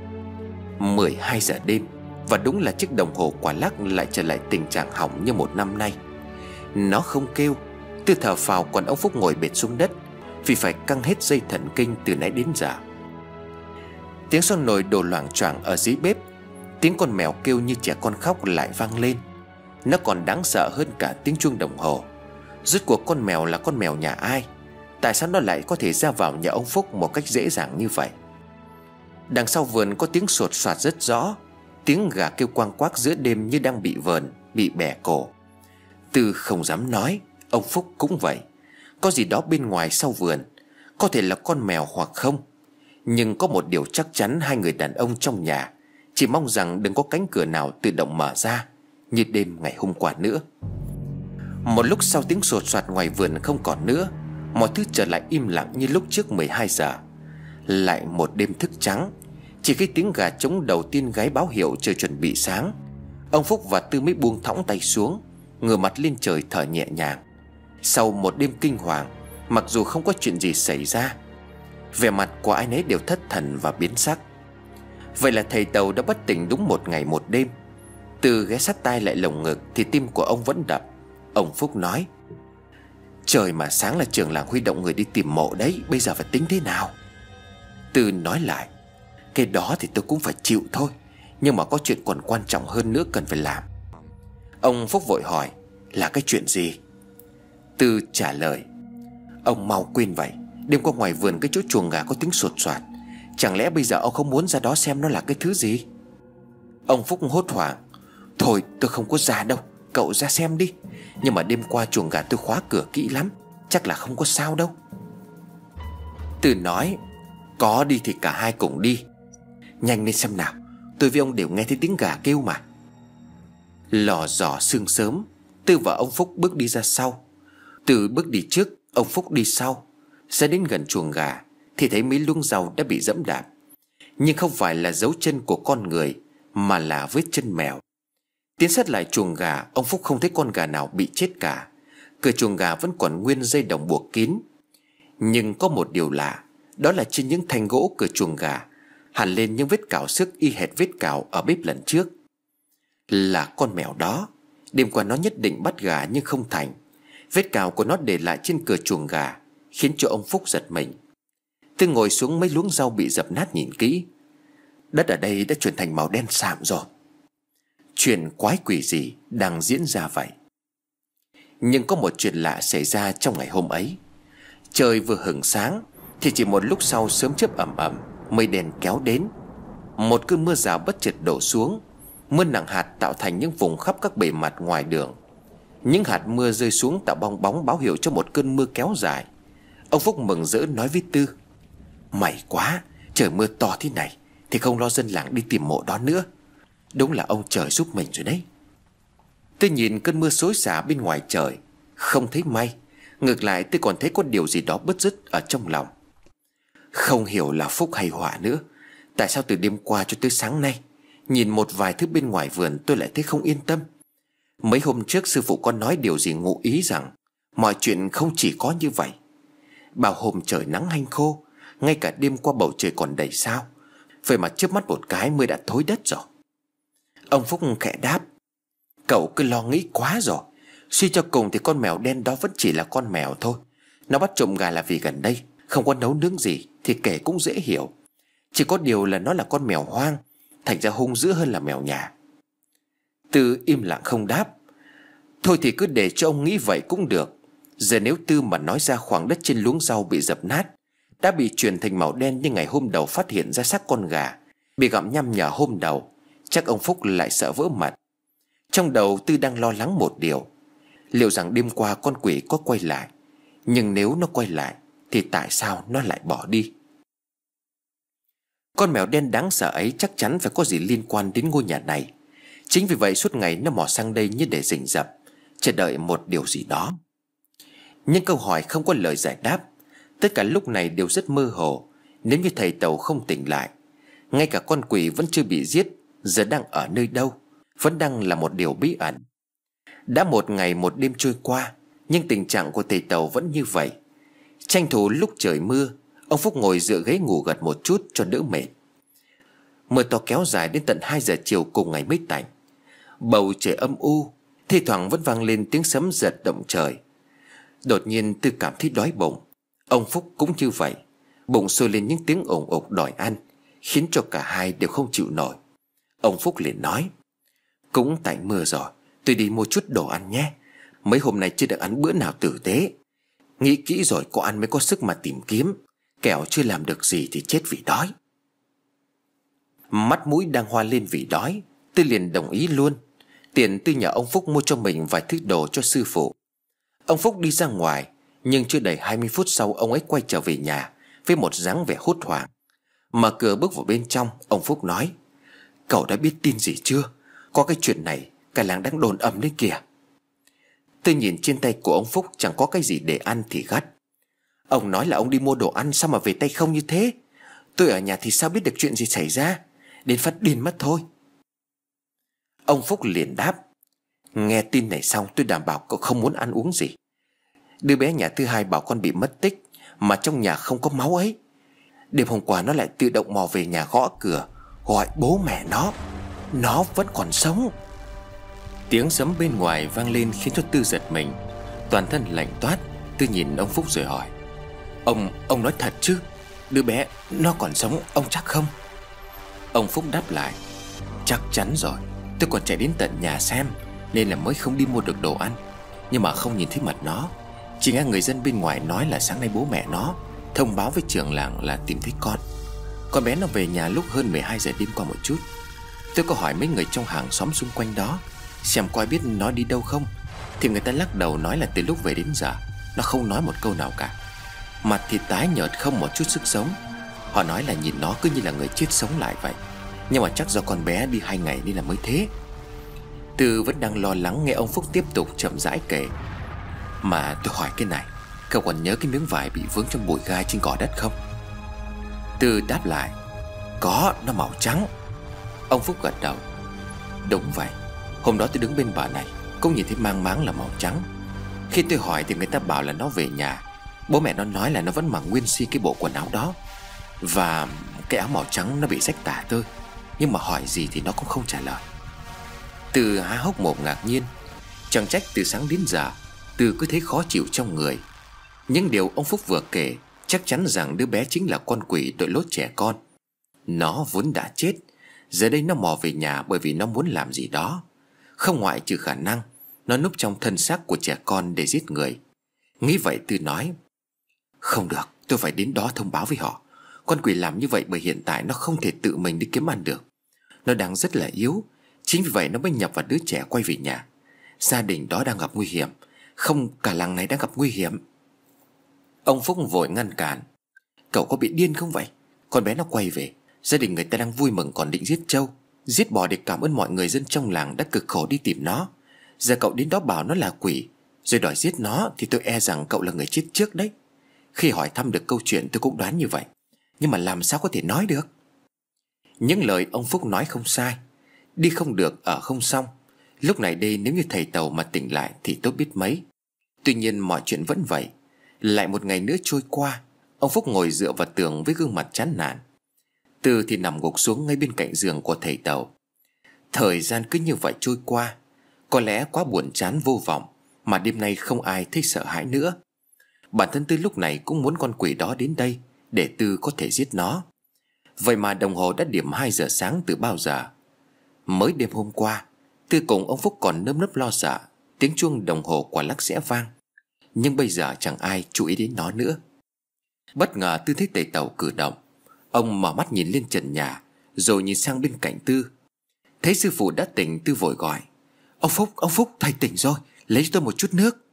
12 giờ đêm. Và đúng là chiếc đồng hồ quả lắc lại trở lại tình trạng hỏng như một năm nay. Nó không kêu. Tư thở phào, còn ông Phúc ngồi bệt xuống đất vì phải căng hết dây thần kinh từ nãy đến giờ. Tiếng son nồi đổ loảng choảng ở dưới bếp. Tiếng con mèo kêu như trẻ con khóc lại vang lên. Nó còn đáng sợ hơn cả tiếng chuông đồng hồ. Rốt cuộc con mèo là con mèo nhà ai? Tại sao nó lại có thể ra vào nhà ông Phúc một cách dễ dàng như vậy? Đằng sau vườn có tiếng sột soạt rất rõ. Tiếng gà kêu quang quác giữa đêm như đang bị vờn, bị bẻ cổ. Tư không dám nói, ông Phúc cũng vậy. Có gì đó bên ngoài sau vườn. Có thể là con mèo hoặc không. Nhưng có một điều chắc chắn, hai người đàn ông trong nhà chỉ mong rằng đừng có cánh cửa nào tự động mở ra như đêm ngày hôm qua nữa. Một lúc sau, tiếng sột soạt ngoài vườn không còn nữa. Mọi thứ trở lại im lặng như lúc trước 12 giờ. Lại một đêm thức trắng. Chỉ khi tiếng gà trống đầu tiên gáy báo hiệu trời chuẩn bị sáng, ông Phúc và Tư mới buông thõng tay xuống, ngửa mặt lên trời thở nhẹ nhàng. Sau một đêm kinh hoàng, mặc dù không có chuyện gì xảy ra, vẻ mặt của ai nấy đều thất thần và biến sắc. Vậy là thầy Tàu đã bất tỉnh đúng một ngày một đêm. Tư ghé sát tai lại lồng ngực thì tim của ông vẫn đập. Ông Phúc nói: Trời mà sáng là trường làng huy động người đi tìm mộ đấy. Bây giờ phải tính thế nào? Tư nói lại: Cái đó thì tôi cũng phải chịu thôi, nhưng mà có chuyện còn quan trọng hơn nữa cần phải làm. Ông Phúc vội hỏi: Là cái chuyện gì? Tư trả lời: Ông mau quên vậy. Đêm qua ngoài vườn cái chỗ chuồng gà có tiếng sột soạt. Chẳng lẽ bây giờ ông không muốn ra đó xem nó là cái thứ gì? Ông Phúc hốt hoảng: Thôi tôi không có ra đâu, cậu ra xem đi. Nhưng mà đêm qua chuồng gà tôi khóa cửa kỹ lắm, chắc là không có sao đâu. Tư nói: Có đi thì cả hai cùng đi. Nhanh lên xem nào, tôi với ông đều nghe thấy tiếng gà kêu mà. Lò dò sương sớm, Tư và ông Phúc bước đi ra sau. Tư bước đi trước, ông Phúc đi sau. Ra đến gần chuồng gà thì thấy mấy luống rau đã bị dẫm đạp. Nhưng không phải là dấu chân của con người, mà là vết chân mèo. Tiến sát lại chuồng gà, ông Phúc không thấy con gà nào bị chết cả. Cửa chuồng gà vẫn còn nguyên dây đồng buộc kín. Nhưng có một điều lạ, đó là trên những thanh gỗ cửa chuồng gà hằn lên những vết cào xước y hệt vết cào ở bếp lần trước. Là con mèo đó. Đêm qua nó nhất định bắt gà nhưng không thành. Vết cào của nó để lại trên cửa chuồng gà khiến cho ông Phúc giật mình. Tư ngồi xuống mấy luống rau bị dập nát nhìn kỹ. Đất ở đây đã chuyển thành màu đen sạm rồi. Chuyện quái quỷ gì đang diễn ra vậy? Nhưng có một chuyện lạ xảy ra trong ngày hôm ấy. Trời vừa hửng sáng thì chỉ một lúc sau sớm chớp ầm ầm, mây đen kéo đến. Một cơn mưa rào bất chợt đổ xuống. Mưa nặng hạt tạo thành những vùng khắp các bề mặt ngoài đường. Những hạt mưa rơi xuống tạo bong bóng báo hiệu cho một cơn mưa kéo dài. Ông Phúc mừng rỡ nói với Tư: May quá, trời mưa to thế này thì không lo dân làng đi tìm mộ đó nữa. Đúng là ông trời giúp mình rồi đấy. Tôi nhìn cơn mưa xối xả bên ngoài trời, không thấy may. Ngược lại tôi còn thấy có điều gì đó bứt rứt ở trong lòng. Không hiểu là phúc hay họa nữa. Tại sao từ đêm qua cho tới sáng nay, nhìn một vài thứ bên ngoài vườn tôi lại thấy không yên tâm. Mấy hôm trước sư phụ có nói điều gì ngụ ý rằng mọi chuyện không chỉ có như vậy. Bao hôm trời nắng hanh khô, ngay cả đêm qua bầu trời còn đầy sao, vậy mà chớp mắt một cái mới đã thối đất rồi. Ông Phúc khẽ đáp: Cậu cứ lo nghĩ quá rồi. Suy cho cùng thì con mèo đen đó vẫn chỉ là con mèo thôi. Nó bắt trộm gà là vì gần đây không có nấu nướng gì thì kể cũng dễ hiểu. Chỉ có điều là nó là con mèo hoang, thành ra hung dữ hơn là mèo nhà. Tư im lặng không đáp. Thôi thì cứ để cho ông nghĩ vậy cũng được. Giờ nếu Tư mà nói ra khoảng đất trên luống rau bị dập nát, đã bị chuyển thành màu đen như ngày hôm đầu phát hiện ra xác con gà bị gặm nhăm nhở hôm đầu, chắc ông Phúc lại sợ vỡ mật. Trong đầu Tư đang lo lắng một điều: liệu rằng đêm qua con quỷ có quay lại? Nhưng nếu nó quay lại thì tại sao nó lại bỏ đi? Con mèo đen đáng sợ ấy chắc chắn phải có gì liên quan đến ngôi nhà này. Chính vì vậy suốt ngày nó mò sang đây như để rình rập, chờ đợi một điều gì đó. Nhưng câu hỏi không có lời giải đáp. Tất cả lúc này đều rất mơ hồ. Nếu như thầy Tàu không tỉnh lại, ngay cả con quỷ vẫn chưa bị giết, giờ đang ở nơi đâu vẫn đang là một điều bí ẩn. Đã một ngày một đêm trôi qua, nhưng tình trạng của thầy Tàu vẫn như vậy. Tranh thủ lúc trời mưa, ông Phúc ngồi dựa ghế ngủ gật một chút cho đỡ mệt. Mưa to kéo dài đến tận 2 giờ chiều cùng ngày mới tạnh. Bầu trời âm u, thi thoảng vẫn vang lên tiếng sấm giật động trời. Đột nhiên Tư cảm thấy đói bụng. Ông Phúc cũng như vậy. Bụng sôi lên những tiếng ồn ục đòi ăn, khiến cho cả hai đều không chịu nổi. Ông Phúc liền nói: Cũng tại mưa rồi, tôi đi mua chút đồ ăn nhé. Mấy hôm nay chưa được ăn bữa nào tử tế. Nghĩ kỹ rồi có ăn mới có sức mà tìm kiếm, kẻo chưa làm được gì thì chết vì đói. Mắt mũi đang hoa lên vì đói, Tư liền đồng ý luôn. Tiền Tư nhờ ông Phúc mua cho mình vài thứ đồ cho sư phụ. Ông Phúc đi ra ngoài, nhưng chưa đầy 20 phút sau ông ấy quay trở về nhà với một dáng vẻ hốt hoảng. Mở cửa bước vào bên trong, ông Phúc nói: Cậu đã biết tin gì chưa? Có cái chuyện này cả làng đang đồn ầm đấy kìa. Tư nhìn trên tay của ông Phúc chẳng có cái gì để ăn thì gắt: Ông nói là ông đi mua đồ ăn, sao mà về tay không như thế? Tôi ở nhà thì sao biết được chuyện gì xảy ra? Đến phát điên mất thôi. Ông Phúc liền đáp: Nghe tin này xong tôi đảm bảo cậu không muốn ăn uống gì. Đứa bé nhà thứ hai bảo con bị mất tích, mà trong nhà không có máu ấy. Đêm hôm qua nó lại tự động mò về nhà gõ cửa, gọi bố mẹ nó vẫn còn sống. Tiếng sấm bên ngoài vang lên khiến cho Tư giật mình, toàn thân lạnh toát. Tư nhìn ông Phúc rồi hỏi: Ông nói thật chứ? Đứa bé nó còn sống, ông chắc không? Ông Phúc đáp lại: Chắc chắn rồi. Tôi còn chạy đến tận nhà xem, nên là mới không đi mua được đồ ăn. Nhưng mà không nhìn thấy mặt nó. Chỉ nghe người dân bên ngoài nói là sáng nay bố mẹ nó thông báo với trưởng làng là tìm thấy con bé nó về nhà lúc hơn 12 giờ đêm qua một chút. Tôi có hỏi mấy người trong hàng xóm xung quanh đó xem có ai biết nó đi đâu không, thì người ta lắc đầu nói là từ lúc về đến giờ nó không nói một câu nào cả. Mặt thì tái nhợt, không một chút sức sống. Họ nói là nhìn nó cứ như là người chết sống lại vậy. Nhưng mà chắc do con bé đi 2 ngày nên là mới thế. Tư vẫn đang lo lắng nghe ông Phúc tiếp tục chậm rãi kể: Mà tôi hỏi cái này, cậu còn nhớ cái miếng vải bị vướng trong bụi gai trên cỏ đất không? Tư đáp lại: Có, nó màu trắng. Ông Phúc gật đầu: Đúng vậy. Hôm đó tôi đứng bên bờ này cũng nhìn thấy mang máng là màu trắng. Khi tôi hỏi thì người ta bảo là nó về nhà. Bố mẹ nó nói là nó vẫn mặc nguyên si cái bộ quần áo đó, và cái áo màu trắng nó bị rách tả tơi. Nhưng mà hỏi gì thì nó cũng không trả lời. Tư há hốc mồm ngạc nhiên. Chẳng trách từ sáng đến giờ Tư cứ thấy khó chịu trong người. Những điều ông Phúc vừa kể chắc chắn rằng đứa bé chính là con quỷ đội lốt trẻ con. Nó vốn đã chết, giờ đây nó mò về nhà bởi vì nó muốn làm gì đó. Không ngoại trừ khả năng nó núp trong thân xác của trẻ con để giết người. Nghĩ vậy Tư nói: Không được, tôi phải đến đó thông báo với họ. Con quỷ làm như vậy bởi hiện tại nó không thể tự mình đi kiếm ăn được. Nó đang rất là yếu, chính vì vậy nó mới nhập vào đứa trẻ quay về nhà. Gia đình đó đang gặp nguy hiểm, không, cả làng này đang gặp nguy hiểm. Ông Phúc vội ngăn cản: Cậu có bị điên không vậy? Con bé nó quay về, gia đình người ta đang vui mừng còn định giết trâu, giết bò để cảm ơn mọi người dân trong làng đã cực khổ đi tìm nó. Giờ cậu đến đó bảo nó là quỷ rồi đòi giết nó thì tôi e rằng cậu là người chết trước đấy. Khi hỏi thăm được câu chuyện tôi cũng đoán như vậy, nhưng mà làm sao có thể nói được. Những lời ông Phúc nói không sai. Đi không được ở không xong. Lúc này đây nếu như thầy Tàu mà tỉnh lại thì tốt biết mấy. Tuy nhiên mọi chuyện vẫn vậy. Lại một ngày nữa trôi qua. Ông Phúc ngồi dựa vào tường với gương mặt chán nản. Tư thì nằm gục xuống ngay bên cạnh giường của thầy Tàu. Thời gian cứ như vậy trôi qua. Có lẽ quá buồn chán vô vọng mà đêm nay không ai thấy sợ hãi nữa. Bản thân Tư lúc này cũng muốn con quỷ đó đến đây để Tư có thể giết nó. Vậy mà đồng hồ đã điểm 2 giờ sáng từ bao giờ. Mới đêm hôm qua, Tư cùng ông Phúc còn nơm nớp lo sợ tiếng chuông đồng hồ quả lắc sẽ vang. Nhưng bây giờ chẳng ai chú ý đến nó nữa. Bất ngờ Tư thấy thầy Tàu cử động. Ông mở mắt nhìn lên trần nhà, rồi nhìn sang bên cạnh Tư. Thấy sư phụ đã tỉnh, Tư vội gọi: ông Phúc, thầy tỉnh rồi, lấy cho tôi một chút nước.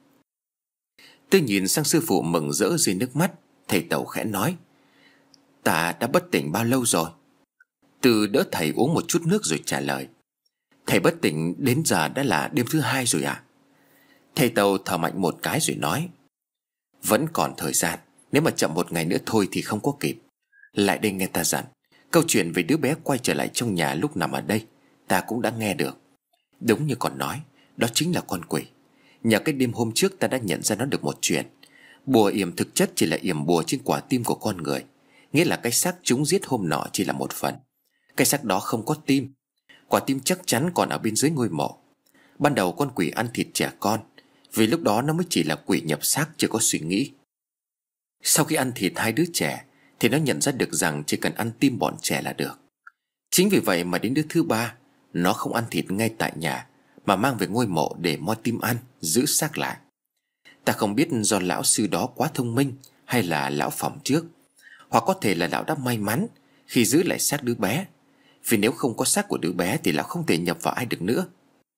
Tư nhìn sang sư phụ mừng rỡ rơi nước mắt. Thầy Tàu khẽ nói: Ta đã bất tỉnh bao lâu rồi? Tư đỡ thầy uống một chút nước rồi trả lời: Thầy bất tỉnh đến giờ đã là đêm thứ 2 rồi ạ. Thầy Tàu thở mạnh một cái rồi nói: Vẫn còn thời gian, nếu mà chậm một ngày nữa thôi thì không có kịp. Lại đây nghe ta dặn. Câu chuyện về đứa bé quay trở lại trong nhà lúc nằm ở đây ta cũng đã nghe được. Đúng như còn nói, đó chính là con quỷ. Nhờ cái đêm hôm trước ta đã nhận ra nó được một chuyện. Bùa yểm thực chất chỉ là yểm bùa trên quả tim của con người. Nghĩa là cái xác chúng giết hôm nọ chỉ là một phần. Cái xác đó không có tim. Quả tim chắc chắn còn ở bên dưới ngôi mộ. Ban đầu con quỷ ăn thịt trẻ con, vì lúc đó nó mới chỉ là quỷ nhập xác, chưa có suy nghĩ. Sau khi ăn thịt 2 đứa trẻ thì nó nhận ra được rằng chỉ cần ăn tim bọn trẻ là được. Chính vì vậy mà đến đứa thứ 3, nó không ăn thịt ngay tại nhà, mà mang về ngôi mộ để moi tim ăn, giữ xác lại. Ta không biết do lão sư đó quá thông minh hay là lão phỏng trước, hoặc có thể là lão đã may mắn khi giữ lại xác đứa bé. Vì nếu không có xác của đứa bé thì lão không thể nhập vào ai được nữa.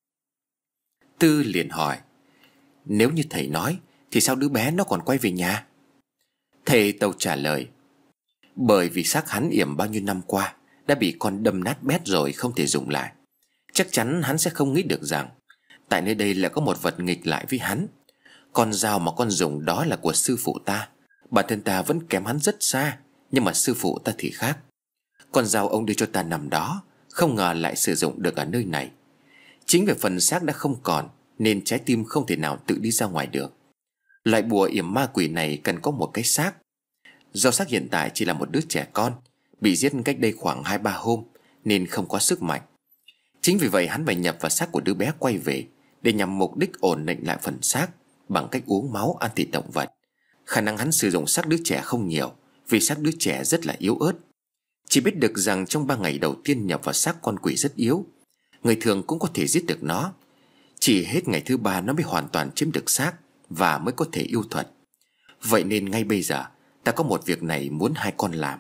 Tư liền hỏi: Nếu như thầy nói thì sao đứa bé nó còn quay về nhà? Thầy Tàu trả lời: Bởi vì xác hắn yểm bao nhiêu năm qua đã bị con đâm nát bét rồi, không thể dùng lại. Chắc chắn hắn sẽ không nghĩ được rằng tại nơi đây lại có một vật nghịch lại với hắn. Con dao mà con dùng đó là của sư phụ ta. Bản thân ta vẫn kém hắn rất xa, nhưng mà sư phụ ta thì khác. Con dao ông đưa cho ta nằm đó, không ngờ lại sử dụng được ở nơi này. Chính vì phần xác đã không còn nên trái tim không thể nào tự đi ra ngoài được. Loại bùa yểm ma quỷ này cần có một cái xác. Do xác hiện tại chỉ là một đứa trẻ con, bị giết cách đây khoảng 2-3 hôm, nên không có sức mạnh. Chính vì vậy hắn phải nhập vào xác của đứa bé quay về, để nhằm mục đích ổn định lại phần xác bằng cách uống máu, ăn thịt động vật. Khả năng hắn sử dụng xác đứa trẻ không nhiều, vì xác đứa trẻ rất là yếu ớt. Chỉ biết được rằng trong 3 ngày đầu tiên nhập vào xác con quỷ rất yếu, người thường cũng có thể giết được nó. Chỉ hết ngày thứ 3 nó mới hoàn toàn chiếm được xác và mới có thể yêu thuật. Vậy nên ngay bây giờ ta có một việc này muốn hai con làm.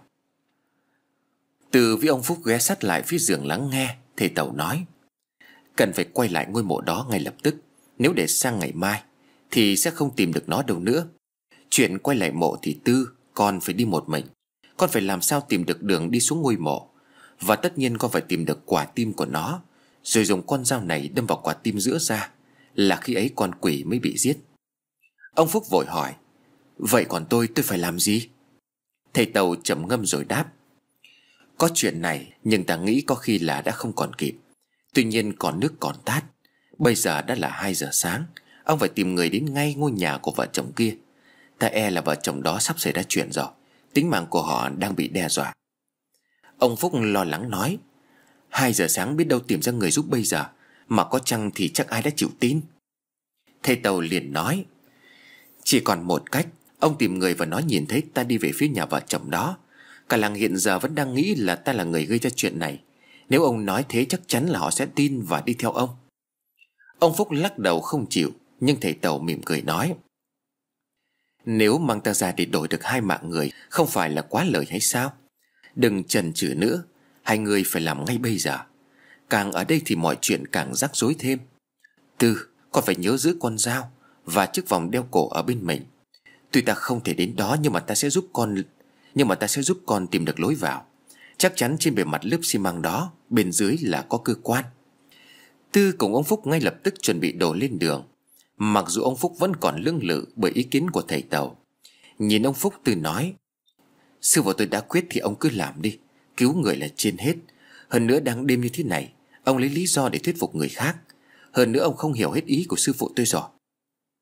Từ với ông Phúc ghé sát lại phía giường lắng nghe. Thầy Tàu nói: Cần phải quay lại ngôi mộ đó ngay lập tức. Nếu để sang ngày mai thì sẽ không tìm được nó đâu nữa. Chuyện quay lại mộ thì Tư, con phải đi một mình. Con phải làm sao tìm được đường đi xuống ngôi mộ. Và tất nhiên con phải tìm được quả tim của nó, rồi dùng con dao này đâm vào quả tim giữa ra. Là khi ấy con quỷ mới bị giết. Ông Phúc vội hỏi: Vậy còn tôi phải làm gì? Thầy Tàu trầm ngâm rồi đáp: Có chuyện này, nhưng ta nghĩ có khi là đã không còn kịp. Tuy nhiên còn nước còn tát. Bây giờ đã là 2 giờ sáng. Ông phải tìm người đến ngay ngôi nhà của vợ chồng kia. Ta e là vợ chồng đó sắp xảy ra chuyện rồi. Tính mạng của họ đang bị đe dọa. Ông Phúc lo lắng nói: 2 giờ sáng biết đâu tìm ra người giúp bây giờ. Mà có chăng thì chắc ai đã chịu tin. Thầy Tàu liền nói: Chỉ còn một cách. Ông tìm người và nói nhìn thấy ta đi về phía nhà vợ chồng đó. Cả làng hiện giờ vẫn đang nghĩ là ta là người gây ra chuyện này. Nếu ông nói thế chắc chắn là họ sẽ tin và đi theo ông. Ông Phúc lắc đầu không chịu. Nhưng thầy Tàu mỉm cười nói: Nếu mang ta ra để đổi được 2 mạng người, không phải là quá lời hay sao? Đừng chần chừ nữa. 2 người phải làm ngay bây giờ. Càng ở đây thì mọi chuyện càng rắc rối thêm. Tư, con phải nhớ giữ con dao và chiếc vòng đeo cổ ở bên mình. Tuy ta không thể đến đó, nhưng mà ta sẽ giúp con tìm được lối vào. Chắc chắn trên bề mặt lớp xi măng đó, bên dưới là có cơ quan. Tư cùng ông Phúc ngay lập tức chuẩn bị đổ lên đường. Mặc dù ông Phúc vẫn còn lưỡng lự bởi ý kiến của thầy Tàu. Nhìn ông Phúc, Tư nói: Sư phụ tôi đã quyết thì ông cứ làm đi. Cứu người là trên hết. Hơn nữa đang đêm như thế này, ông lấy lý do để thuyết phục người khác. Hơn nữa ông không hiểu hết ý của sư phụ tôi rồi.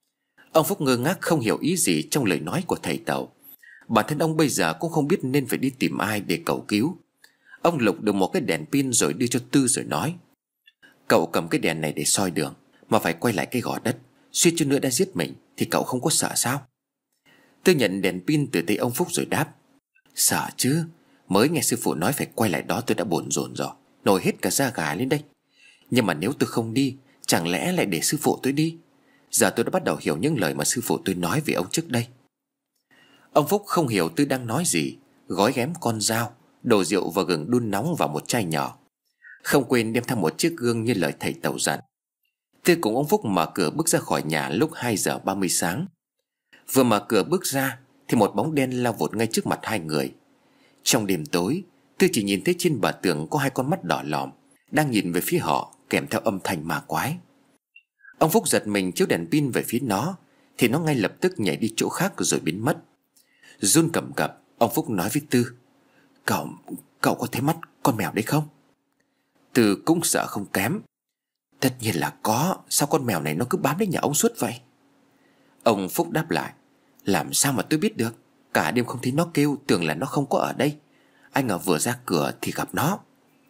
Ông Phúc ngơ ngác không hiểu ý gì trong lời nói của thầy Tàu. Bản thân ông bây giờ cũng không biết nên phải đi tìm ai để cầu cứu. Ông lục được một cái đèn pin rồi đưa cho Tư rồi nói: "Cậu cầm cái đèn này để soi đường, mà phải quay lại cái gò đất. Suýt chút nữa đã giết mình thì cậu không có sợ sao?" Tư nhận đèn pin từ tay ông Phúc rồi đáp: "Sợ chứ. Mới nghe sư phụ nói phải quay lại đó tôi đã bồn rồn rồi, nổi hết cả da gà lên đây. Nhưng mà nếu tôi không đi, chẳng lẽ lại để sư phụ tôi đi? Giờ tôi đã bắt đầu hiểu những lời mà sư phụ tôi nói về ông trước đây." Ông Phúc không hiểu Tư đang nói gì, gói ghém con dao, đổ rượu và gừng đun nóng vào một chai nhỏ, không quên đem theo một chiếc gương như lời thầy Tàu dặn. Tư cùng ông Phúc mở cửa bước ra khỏi nhà lúc 2:30 sáng. Vừa mở cửa bước ra thì một bóng đen lao vụt ngay trước mặt hai người. Trong đêm tối, Tư chỉ nhìn thấy trên bờ tường có hai con mắt đỏ lòm đang nhìn về phía họ, kèm theo âm thanh ma quái. Ông Phúc giật mình chiếu đèn pin về phía nó thì nó ngay lập tức nhảy đi chỗ khác rồi biến mất. Run cầm cập, ông Phúc nói với Tư: Cậu có thấy mắt con mèo đấy không?" Tư cũng sợ không kém: "Tất nhiên là có. Sao con mèo này nó cứ bám đến nhà ông suốt vậy?" Ông Phúc đáp lại: "Làm sao mà tôi biết được? Cả đêm không thấy nó kêu, tưởng là nó không có ở đây. Anh ở vừa ra cửa thì gặp nó."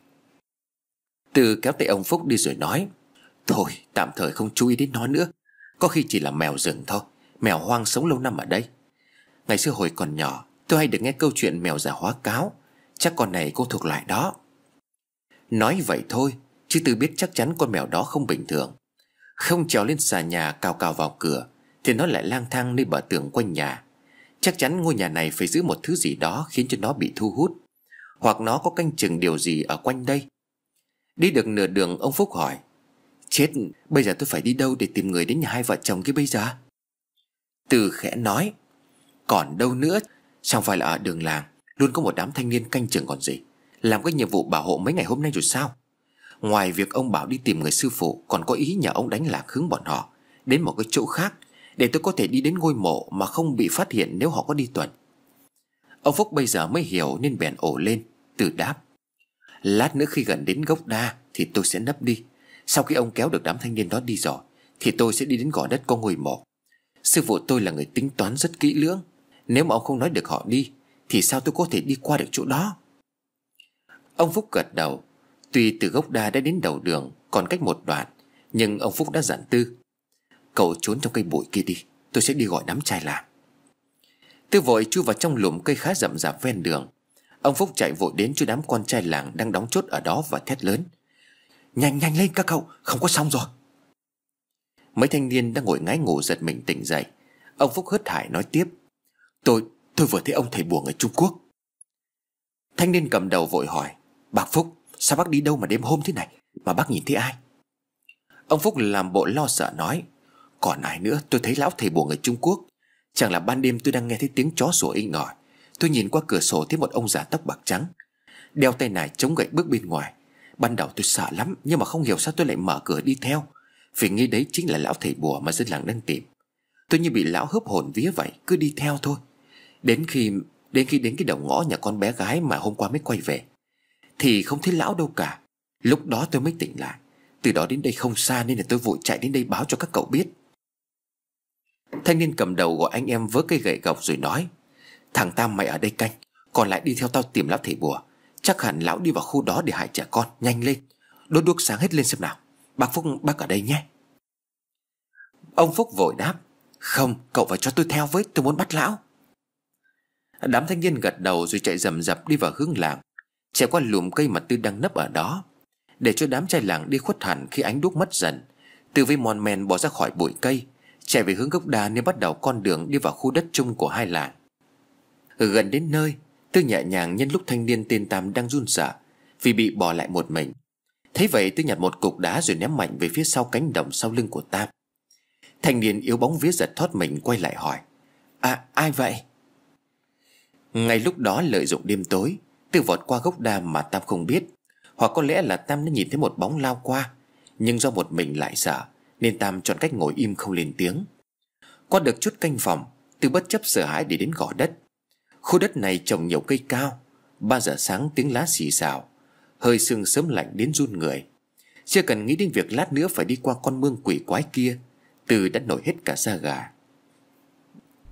Tư kéo tay ông Phúc đi rồi nói: "Thôi tạm thời không chú ý đến nó nữa. Có khi chỉ là mèo rừng thôi. Mèo hoang sống lâu năm ở đây. Ngày xưa hồi còn nhỏ tôi hay được nghe câu chuyện mèo già hóa cáo. Chắc con này cũng thuộc loại đó." Nói vậy thôi, chứ Tư biết chắc chắn con mèo đó không bình thường. Không trèo lên xà nhà cào cào vào cửa thì nó lại lang thang nơi bờ tường quanh nhà. Chắc chắn ngôi nhà này phải giữ một thứ gì đó khiến cho nó bị thu hút, hoặc nó có canh chừng điều gì ở quanh đây. Đi được nửa đường, ông Phúc hỏi: "Chết, bây giờ tôi phải đi đâu để tìm người đến nhà hai vợ chồng kia bây giờ?" Tư khẽ nói: "Còn đâu nữa, chẳng phải là ở đường làng luôn có một đám thanh niên canh chừng còn gì. Làm cái nhiệm vụ bảo hộ mấy ngày hôm nay rồi sao? Ngoài việc ông bảo đi tìm người sư phụ, còn có ý nhờ ông đánh lạc hướng bọn họ đến một cái chỗ khác, để tôi có thể đi đến ngôi mộ mà không bị phát hiện nếu họ có đi tuần." Ông Phúc bây giờ mới hiểu nên bèn ồ lên. Từ đáp: "Lát nữa khi gần đến gốc đa thì tôi sẽ nấp đi. Sau khi ông kéo được đám thanh niên đó đi rồi thì tôi sẽ đi đến gò đất có ngôi mộ. Sư phụ tôi là người tính toán rất kỹ lưỡng. Nếu mà ông không nói được họ đi thì sao tôi có thể đi qua được chỗ đó?" Ông Phúc gật đầu. Tuy từ gốc đa đã đến đầu đường còn cách một đoạn, nhưng ông Phúc đã dặn Tư: "Cậu trốn trong cây bụi kia đi, tôi sẽ đi gọi đám trai làng." Tư vội chui vào trong lùm cây khá rậm rạp ven đường. Ông Phúc chạy vội đến chỗ đám con trai làng đang đóng chốt ở đó và thét lớn: "Nhanh nhanh lên các cậu, không có xong rồi." Mấy thanh niên đang ngồi ngái ngủ giật mình tỉnh dậy. Ông Phúc hớt hải nói tiếp: Tôi vừa thấy ông thầy bùa người Trung Quốc." Thanh niên cầm đầu vội hỏi: "Bác Phúc, sao bác đi đâu mà đêm hôm thế này, mà bác nhìn thấy ai?" Ông Phúc làm bộ lo sợ nói: "Còn ai nữa, tôi thấy lão thầy bùa người Trung Quốc. Chẳng là ban đêm tôi đang nghe thấy tiếng chó sủa inh ỏi. Tôi nhìn qua cửa sổ thấy một ông già tóc bạc trắng, đeo tay nải chống gậy bước bên ngoài. Ban đầu tôi sợ lắm, nhưng mà không hiểu sao tôi lại mở cửa đi theo, vì nghĩ đấy chính là lão thầy bùa mà dân làng đang tìm. Tôi như bị lão hớp hồn vía vậy, cứ đi theo thôi. Đến khi đến cái đầu ngõ nhà con bé gái mà hôm qua mới quay về thì không thấy lão đâu cả. Lúc đó tôi mới tỉnh lại. Từ đó đến đây không xa nên là tôi vội chạy đến đây báo cho các cậu biết." Thanh niên cầm đầu gọi anh em vớ cây gậy gộc rồi nói: "Thằng Tam mày ở đây canh, còn lại đi theo tao tìm lão thầy bùa. Chắc hẳn lão đi vào khu đó để hại trẻ con. Nhanh lên, đốt đuốc sáng hết lên xem nào. Bác Phúc bác ở đây nhé." Ông Phúc vội đáp: "Không, cậu phải cho tôi theo với, tôi muốn bắt lão." Đám thanh niên gật đầu rồi chạy rầm rập đi vào hướng làng, chạy qua lùm cây mà Tư đang nấp ở đó. Để cho đám trai làng đi khuất hẳn khi ánh đuốc mất dần, Tư với mon men bỏ ra khỏi bụi cây, chạy về hướng gốc đa nên bắt đầu con đường đi vào khu đất chung của hai làng. Gần đến nơi, Tư nhẹ nhàng nhân lúc thanh niên tên Tam đang run sợ vì bị bỏ lại một mình. Thấy vậy, Tư nhặt một cục đá rồi ném mạnh về phía sau cánh đồng sau lưng của Tam. Thanh niên yếu bóng vía giật thoát mình quay lại hỏi: Ai vậy?" Ngay lúc đó lợi dụng đêm tối, Tư vọt qua gốc đa mà Tam không biết, hoặc có lẽ là Tam đã nhìn thấy một bóng lao qua, nhưng do một mình lại sợ nên Tam chọn cách ngồi im không lên tiếng. Qua được chút canh phòng, Tư bất chấp sợ hãi để đến gò đất. Khu đất này trồng nhiều cây cao. 3 giờ sáng tiếng lá xì xào, hơi sương sớm lạnh đến run người. Chưa cần nghĩ đến việc lát nữa phải đi qua con mương quỷ quái kia, Tư đã nổi hết cả da gà.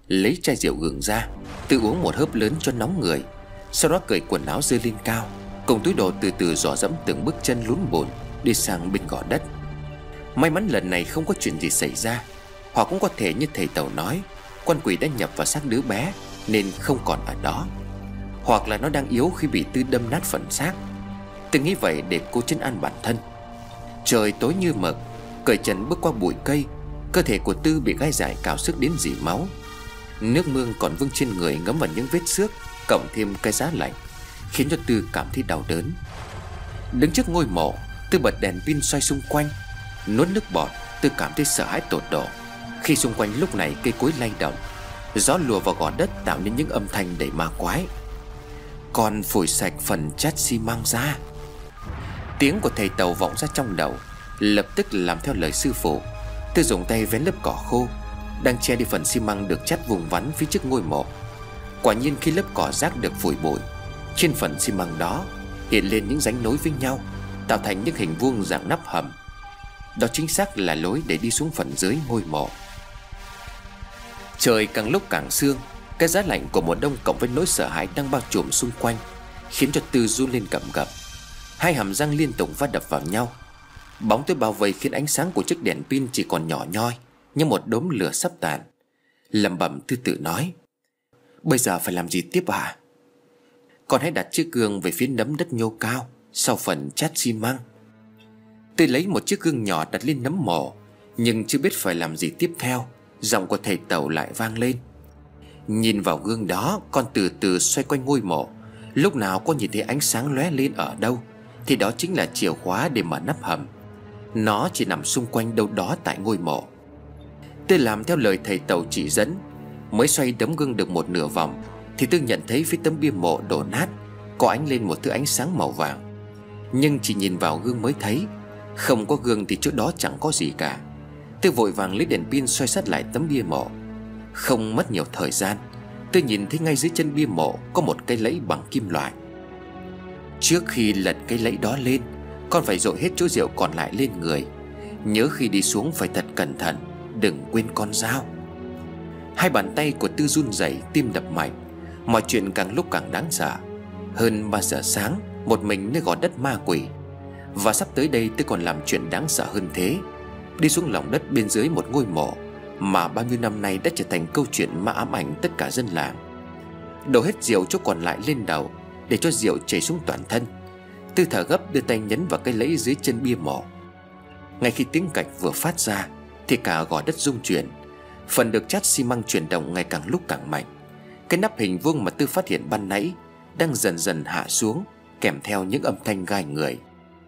lấy chai rượu gừng ra, Tư uống một hớp lớn cho nóng người. Sau đó cởi quần áo giơ lên cao, cùng túi đồ từ từ dò dẫm từng bước chân lún bùn đi sang bên gò đất. May mắn lần này không có chuyện gì xảy ra. Hoặc cũng có thể như thầy Tàu nói, con quỷ đã nhập vào xác đứa bé nên không còn ở đó. Hoặc là nó đang yếu khi bị Tư đâm nát phần xác. Tư nghĩ vậy để cô trấn an bản thân. Trời tối như mực, cởi trần bước qua bụi cây, cơ thể của Tư bị gai dải cào sức đến rỉ máu. Nước mương còn vương trên người ngấm vào những vết xước, cộng thêm cái giá lạnh, khiến cho Tư cảm thấy đau đớn. Đứng trước ngôi mộ, Tư bật đèn pin xoay xung quanh. Nuốt nước bọt, Tư cảm thấy sợ hãi tột độ khi xung quanh lúc này cây cối lay động, gió lùa vào gò đất tạo nên những âm thanh đầy ma quái. Còn phủi sạch phần chát xi măng ra. Tiếng của thầy Tàu vọng ra trong đầu. Lập tức làm theo lời sư phụ, Tư dùng tay vén lớp cỏ khô đang che đi phần xi măng được chát vùng vắn phía trước ngôi mộ. Quả nhiên khi lớp cỏ rác được phủi bụi, trên phần xi măng đó hiện lên những rãnh nối với nhau, tạo thành những hình vuông dạng nắp hầm. Đó chính xác là lối để đi xuống phần dưới ngôi mộ. Trời càng lúc càng sương. Cái giá lạnh của mùa đông cộng với nỗi sợ hãi đang bao trùm xung quanh khiến cho Tư run lên cầm cập. Hai hàm răng liên tục va đập vào nhau. Bóng tối bao vây khiến ánh sáng của chiếc đèn pin chỉ còn nhỏ nhoi như một đốm lửa sắp tàn. Lẩm bẩm Tư tự nói, bây giờ phải làm gì tiếp hả? Con hãy đặt chiếc gương về phía nấm đất nhô cao sau phần chát xi măng. Tư lấy một chiếc gương nhỏ đặt lên nấm mộ, nhưng chưa biết phải làm gì tiếp theo, giọng của thầy Tàu lại vang lên. Nhìn vào gương đó, con từ từ xoay quanh ngôi mộ. Lúc nào con nhìn thấy ánh sáng lóe lên ở đâu thì đó chính là chìa khóa để mở nắp hầm. Nó chỉ nằm xung quanh đâu đó tại ngôi mộ. Tư làm theo lời thầy Tàu chỉ dẫn. Mới xoay tấm gương được một nửa vòng thì Tư nhận thấy phía tấm bia mộ đổ nát có ánh lên một thứ ánh sáng màu vàng. Nhưng chỉ nhìn vào gương mới thấy, không có gương thì chỗ đó chẳng có gì cả. Tư vội vàng lấy đèn pin xoay sát lại tấm bia mộ. Không mất nhiều thời gian, Tư nhìn thấy ngay dưới chân bia mộ có một cây lẫy bằng kim loại. Trước khi lật cây lẫy đó lên, con phải dội hết chỗ rượu còn lại lên người. Nhớ khi đi xuống phải thật cẩn thận, đừng quên con dao. Hai bàn tay của Tư run rẩy, tim đập mạnh. Mọi chuyện càng lúc càng đáng sợ. Hơn 3 giờ sáng, một mình nơi gò đất ma quỷ. Và sắp tới đây Tư còn làm chuyện đáng sợ hơn thế. Đi xuống lòng đất bên dưới một ngôi mộ mà bao nhiêu năm nay đã trở thành câu chuyện ma ám ảnh tất cả dân làng. Đổ hết rượu chỗ còn lại lên đầu để cho rượu chảy xuống toàn thân. Tư thở gấp đưa tay nhấn vào cái lẫy dưới chân bia mộ. Ngay khi tiếng cạch vừa phát ra thì cả gò đất rung chuyển. Phần được chát xi măng chuyển động ngày càng lúc càng mạnh. Cái nắp hình vuông mà Tư phát hiện ban nãy đang dần dần hạ xuống, kèm theo những âm thanh gai người.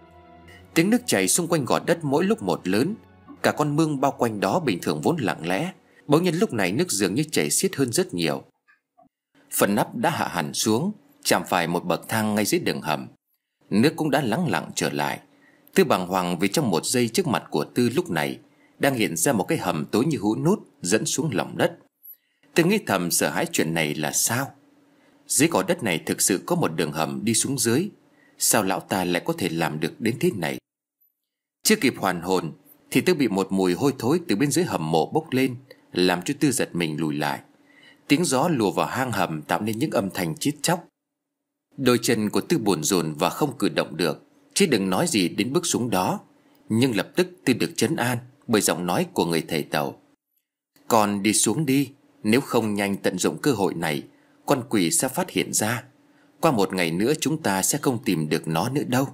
Tiếng nước chảy xung quanh gò đất mỗi lúc một lớn. Cả con mương bao quanh đó bình thường vốn lặng lẽ, bỗng nhiên lúc này nước dường như chảy xiết hơn rất nhiều. Phần nắp đã hạ hẳn xuống, chạm phải một bậc thang ngay dưới đường hầm. Nước cũng đã lắng lặng trở lại. Tư bàng hoàng vì trong một giây trước mặt của Tư lúc này đang hiện ra một cái hầm tối như hũ nút dẫn xuống lòng đất. Tư nghĩ thầm sợ hãi chuyện này là sao. Dưới gò đất này thực sự có một đường hầm đi xuống dưới. Sao lão ta lại có thể làm được đến thế này? Chưa kịp hoàn hồn thì Tư bị một mùi hôi thối từ bên dưới hầm mộ bốc lên, làm cho Tư giật mình lùi lại. Tiếng gió lùa vào hang hầm tạo nên những âm thanh chít chóc. Đôi chân của Tư buồn rùn và không cử động được, chứ đừng nói gì đến bước xuống đó. Nhưng lập tức Tư được trấn an bởi giọng nói của người thầy Tàu. Con đi xuống đi, nếu không nhanh tận dụng cơ hội này, con quỷ sẽ phát hiện ra. Qua một ngày nữa chúng ta sẽ không tìm được nó nữa đâu.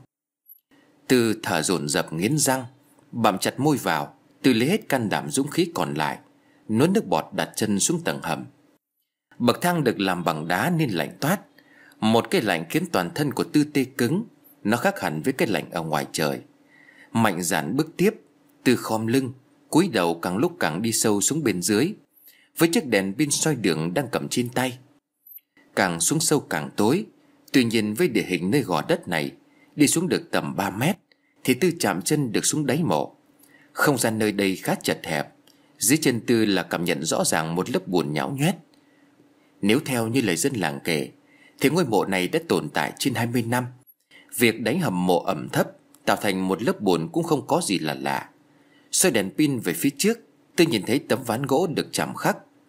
Tư thở dồn dập nghiến răng, bặm chặt môi vào. Tư lấy hết can đảm dũng khí còn lại, nuốt nước bọt đặt chân xuống tầng hầm. Bậc thang được làm bằng đá nên lạnh toát. Một cái lạnh khiến toàn thân của Tư tê cứng. Nó khác hẳn với cái lạnh ở ngoài trời. Mạnh dạn bước tiếp, Tư khom lưng, cúi đầu càng lúc càng đi sâu xuống bên dưới, với chiếc đèn pin soi đường đang cầm trên tay. Càng xuống sâu càng tối. Tuy nhiên với địa hình nơi gò đất này, đi xuống được tầm 3 mét thì Tư chạm chân được xuống đáy mộ. Không gian nơi đây khá chật hẹp. Dưới chân Tư là cảm nhận rõ ràng một lớp bùn nhão nhoét. Nếu theo như lời dân làng kể thì ngôi mộ này đã tồn tại trên 20 năm. Việc đánh hầm mộ ẩm thấp tạo thành một lớp bùn cũng không có gì là lạ. Xoay đèn pin về phía trước, Tư nhìn thấy tấm ván gỗ được chạm khắc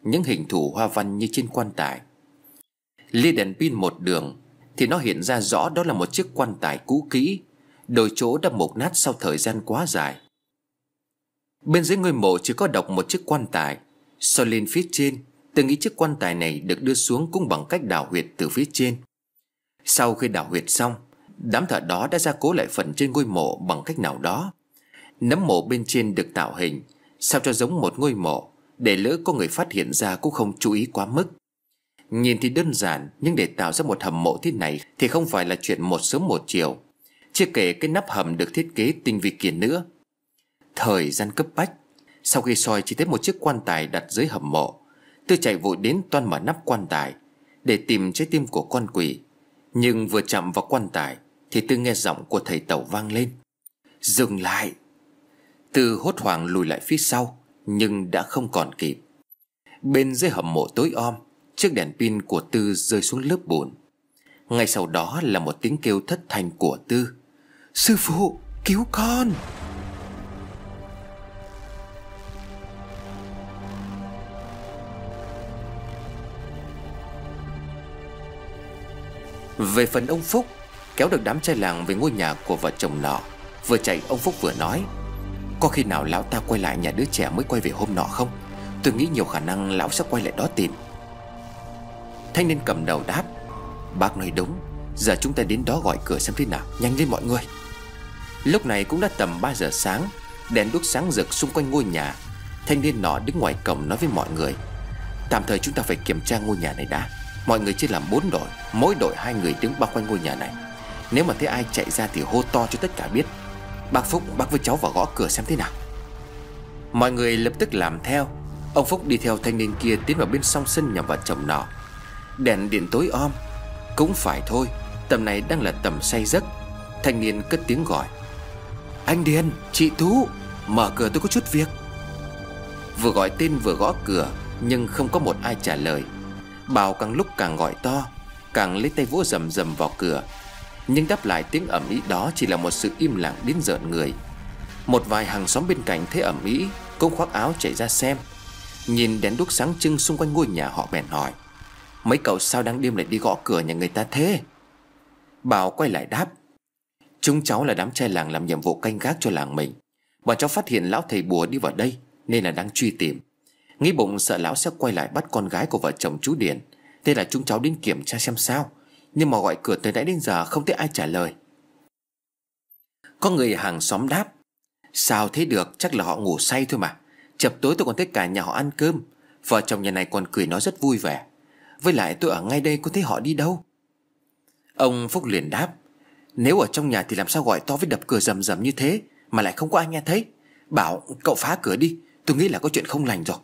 những hình thù hoa văn như trên quan tài. lia đèn pin một đường thì nó hiện ra rõ đó là một chiếc quan tài cũ kỹ, đôi chỗ đã mục nát sau thời gian quá dài. Bên dưới ngôi mộ chỉ có độc một chiếc quan tài. Soi lên phía trên, tôi nghĩ chiếc quan tài này được đưa xuống cũng bằng cách đào huyệt từ phía trên. Sau khi đào huyệt xong, đám thợ đó đã gia cố lại phần trên ngôi mộ bằng cách nào đó. Nấm mộ bên trên được tạo hình sao cho giống một ngôi mộ, để lỡ có người phát hiện ra cũng không chú ý quá mức. Nhìn thì đơn giản, nhưng để tạo ra một hầm mộ thế này thì không phải là chuyện một sớm một chiều. Chưa kể cái nắp hầm được thiết kế tinh vi kia nữa. Thời gian cấp bách, sau khi soi chỉ thấy một chiếc quan tài đặt dưới hầm mộ, tôi chạy vội đến toan mở nắp quan tài để tìm trái tim của con quỷ. Nhưng vừa chạm vào quan tài thì tôi nghe giọng của thầy Tẩu vang lên: "Dừng lại!" Tư hốt hoảng lùi lại phía sau, nhưng đã không còn kịp. Bên dưới hầm mộ tối om, chiếc đèn pin của Tư rơi xuống lớp bùn. Ngay sau đó là một tiếng kêu thất thanh của Tư: "Sư phụ, cứu con!" Về phần ông Phúc, kéo được đám trai làng về ngôi nhà của vợ chồng nọ, vừa chạy ông Phúc vừa nói: "Có khi nào lão ta quay lại nhà đứa trẻ mới quay về hôm nọ không? Tôi nghĩ nhiều khả năng lão sẽ quay lại đó tìm." Thanh niên cầm đầu đáp: "Bác nói đúng, giờ chúng ta đến đó gọi cửa xem thế nào, nhanh lên mọi người." Lúc này cũng đã tầm 3 giờ sáng, đèn đuốc sáng rực xung quanh ngôi nhà. Thanh niên nọ đứng ngoài cổng nói với mọi người: "Tạm thời chúng ta phải kiểm tra ngôi nhà này đã. Mọi người chia làm 4 đội, mỗi đội 2 người đứng bao quanh ngôi nhà này. Nếu mà thấy ai chạy ra thì hô to cho tất cả biết. Bác Phúc, bác với cháu vào gõ cửa xem thế nào." Mọi người lập tức làm theo. Ông Phúc đi theo thanh niên kia tiến vào bên song sân nhà vợ chồng nọ. Đèn điện tối om. Cũng phải thôi, tầm này đang là tầm say giấc. Thanh niên cất tiếng gọi: "Anh Điền, chị Tú, mở cửa tôi có chút việc." Vừa gọi tên vừa gõ cửa, nhưng không có một ai trả lời. Bảo càng lúc càng gọi to, càng lấy tay vỗ rầm rầm vào cửa. Nhưng đáp lại tiếng ầm ĩ đó chỉ là một sự im lặng đến rợn người. Một vài hàng xóm bên cạnh thấy ầm ĩ cũng khoác áo chạy ra xem. Nhìn đèn đuốc sáng trưng xung quanh ngôi nhà, họ bèn hỏi: "Mấy cậu sao đang đêm lại đi gõ cửa nhà người ta thế?" Bảo quay lại đáp: "Chúng cháu là đám trai làng làm nhiệm vụ canh gác cho làng mình. Bọn cháu phát hiện lão thầy bùa đi vào đây nên là đang truy tìm. Nghĩ bụng sợ lão sẽ quay lại bắt con gái của vợ chồng chú Điền, thế là chúng cháu đến kiểm tra xem sao. Nhưng mà gọi cửa từ nãy đến giờ không thấy ai trả lời." Có người hàng xóm đáp: "Sao thế được, chắc là họ ngủ say thôi mà. Chập tối tôi còn thấy cả nhà họ ăn cơm. Vợ chồng nhà này còn cười nói rất vui vẻ. Với lại tôi ở ngay đây có thấy họ đi đâu." Ông Phúc liền đáp: "Nếu ở trong nhà thì làm sao gọi to với đập cửa rầm rầm như thế mà lại không có ai nghe thấy. Bảo cậu phá cửa đi, tôi nghĩ là có chuyện không lành rồi."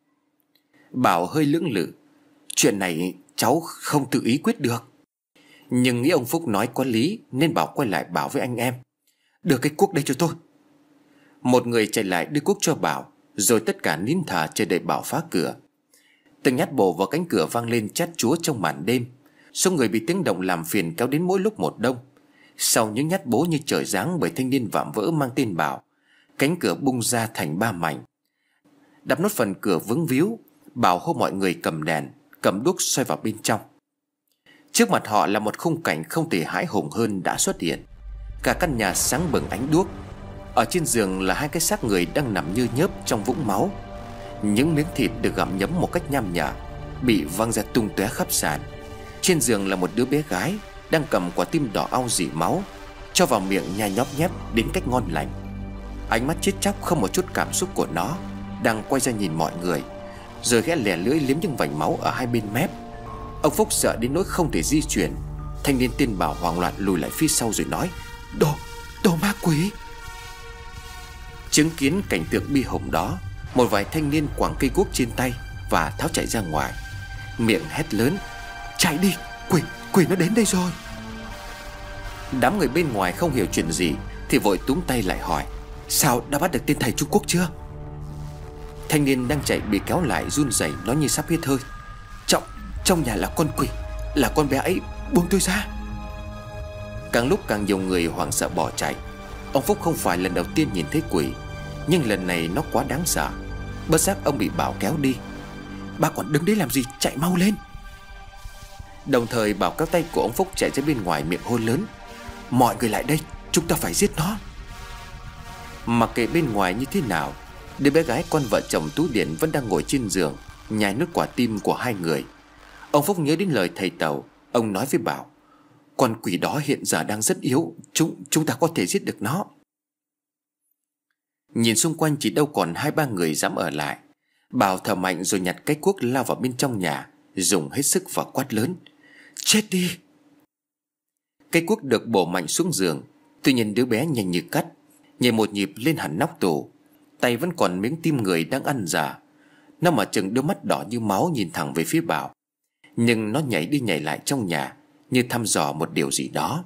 Bảo hơi lưỡng lự: "Chuyện này cháu không tự ý quyết được." Nhưng nghĩ ông Phúc nói có lý nên Bảo quay lại bảo với anh em: "Đưa cái cuốc đây cho tôi." Một người chạy lại đưa cuốc cho Bảo, rồi tất cả nín thở chờ đợi Bảo phá cửa. Từng nhát bổ vào cánh cửa vang lên chát chúa trong màn đêm. Số người bị tiếng động làm phiền kéo đến mỗi lúc một đông. Sau những nhát bố như trời giáng bởi thanh niên vạm vỡ mang tên Bảo, cánh cửa bung ra thành 3 mảnh. Đập nốt phần cửa vướng víu, Bảo hô mọi người cầm đèn, cầm đuốc xoay vào bên trong. Trước mặt họ là một khung cảnh không thể hãi hùng hơn đã xuất hiện. Cả căn nhà sáng bừng ánh đuốc. Ở trên giường là 2 cái xác người đang nằm như nhớp trong vũng máu. Những miếng thịt được gặm nhấm một cách nham nhở, bị văng ra tung tóe khắp sàn. Trên giường là một đứa bé gái đang cầm quả tim đỏ au rỉ máu, cho vào miệng nhai nhóp nhép đến cách ngon lành. Ánh mắt chết chóc không một chút cảm xúc của nó đang quay ra nhìn mọi người, rồi ghé lè lưỡi liếm những vành máu ở 2 bên mép. Ông Phúc sợ đến nỗi không thể di chuyển. Thanh niên tên Bảo hoảng loạn lùi lại phía sau rồi nói: Đồ ma quỷ." Chứng kiến cảnh tượng bi hùng đó, một vài thanh niên quẳng cây cuốc trên tay và tháo chạy ra ngoài, miệng hét lớn: "Chạy đi, quỷ nó đến đây rồi." Đám người bên ngoài không hiểu chuyện gì thì vội túm tay lại hỏi: "Sao, đã bắt được tên thầy Trung Quốc chưa?" Thanh niên đang chạy bị kéo lại run rẩy nói như sắp hết hơi: Trong nhà là con quỷ, là con bé ấy, buông tôi ra." Càng lúc càng nhiều người hoảng sợ bỏ chạy. Ông Phúc không phải lần đầu tiên nhìn thấy quỷ, nhưng lần này nó quá đáng sợ. Bất giác ông bị Bảo kéo đi. Bà còn đứng đấy làm gì, chạy mau lên. Đồng thời Bảo kéo tay của ông Phúc chạy ra bên ngoài, miệng hô lớn: Mọi người lại đây, chúng ta phải giết nó. Mặc kệ bên ngoài như thế nào, đứa bé gái con vợ chồng Tú Điển vẫn đang ngồi trên giường nhai nuốt quả tim của hai người. Ông Phúc nhớ đến lời thầy Tàu. Ông nói với Bảo: Con quỷ đó hiện giờ đang rất yếu, chúng ta có thể giết được nó. Nhìn xung quanh chỉ đâu còn 2-3 người dám ở lại. Bảo thở mạnh rồi nhặt cái cuốc lao vào bên trong nhà, dùng hết sức và quát lớn: Chết đi! Cái cuốc được bổ mạnh xuống giường. Tuy nhiên đứa bé nhanh như cắt, nhảy một nhịp lên hẳn nóc tủ. Tay vẫn còn miếng tim người đang ăn dở. Nó mở chừng đôi mắt đỏ như máu nhìn thẳng về phía Bảo. Nhưng nó nhảy đi nhảy lại trong nhà, như thăm dò một điều gì đó.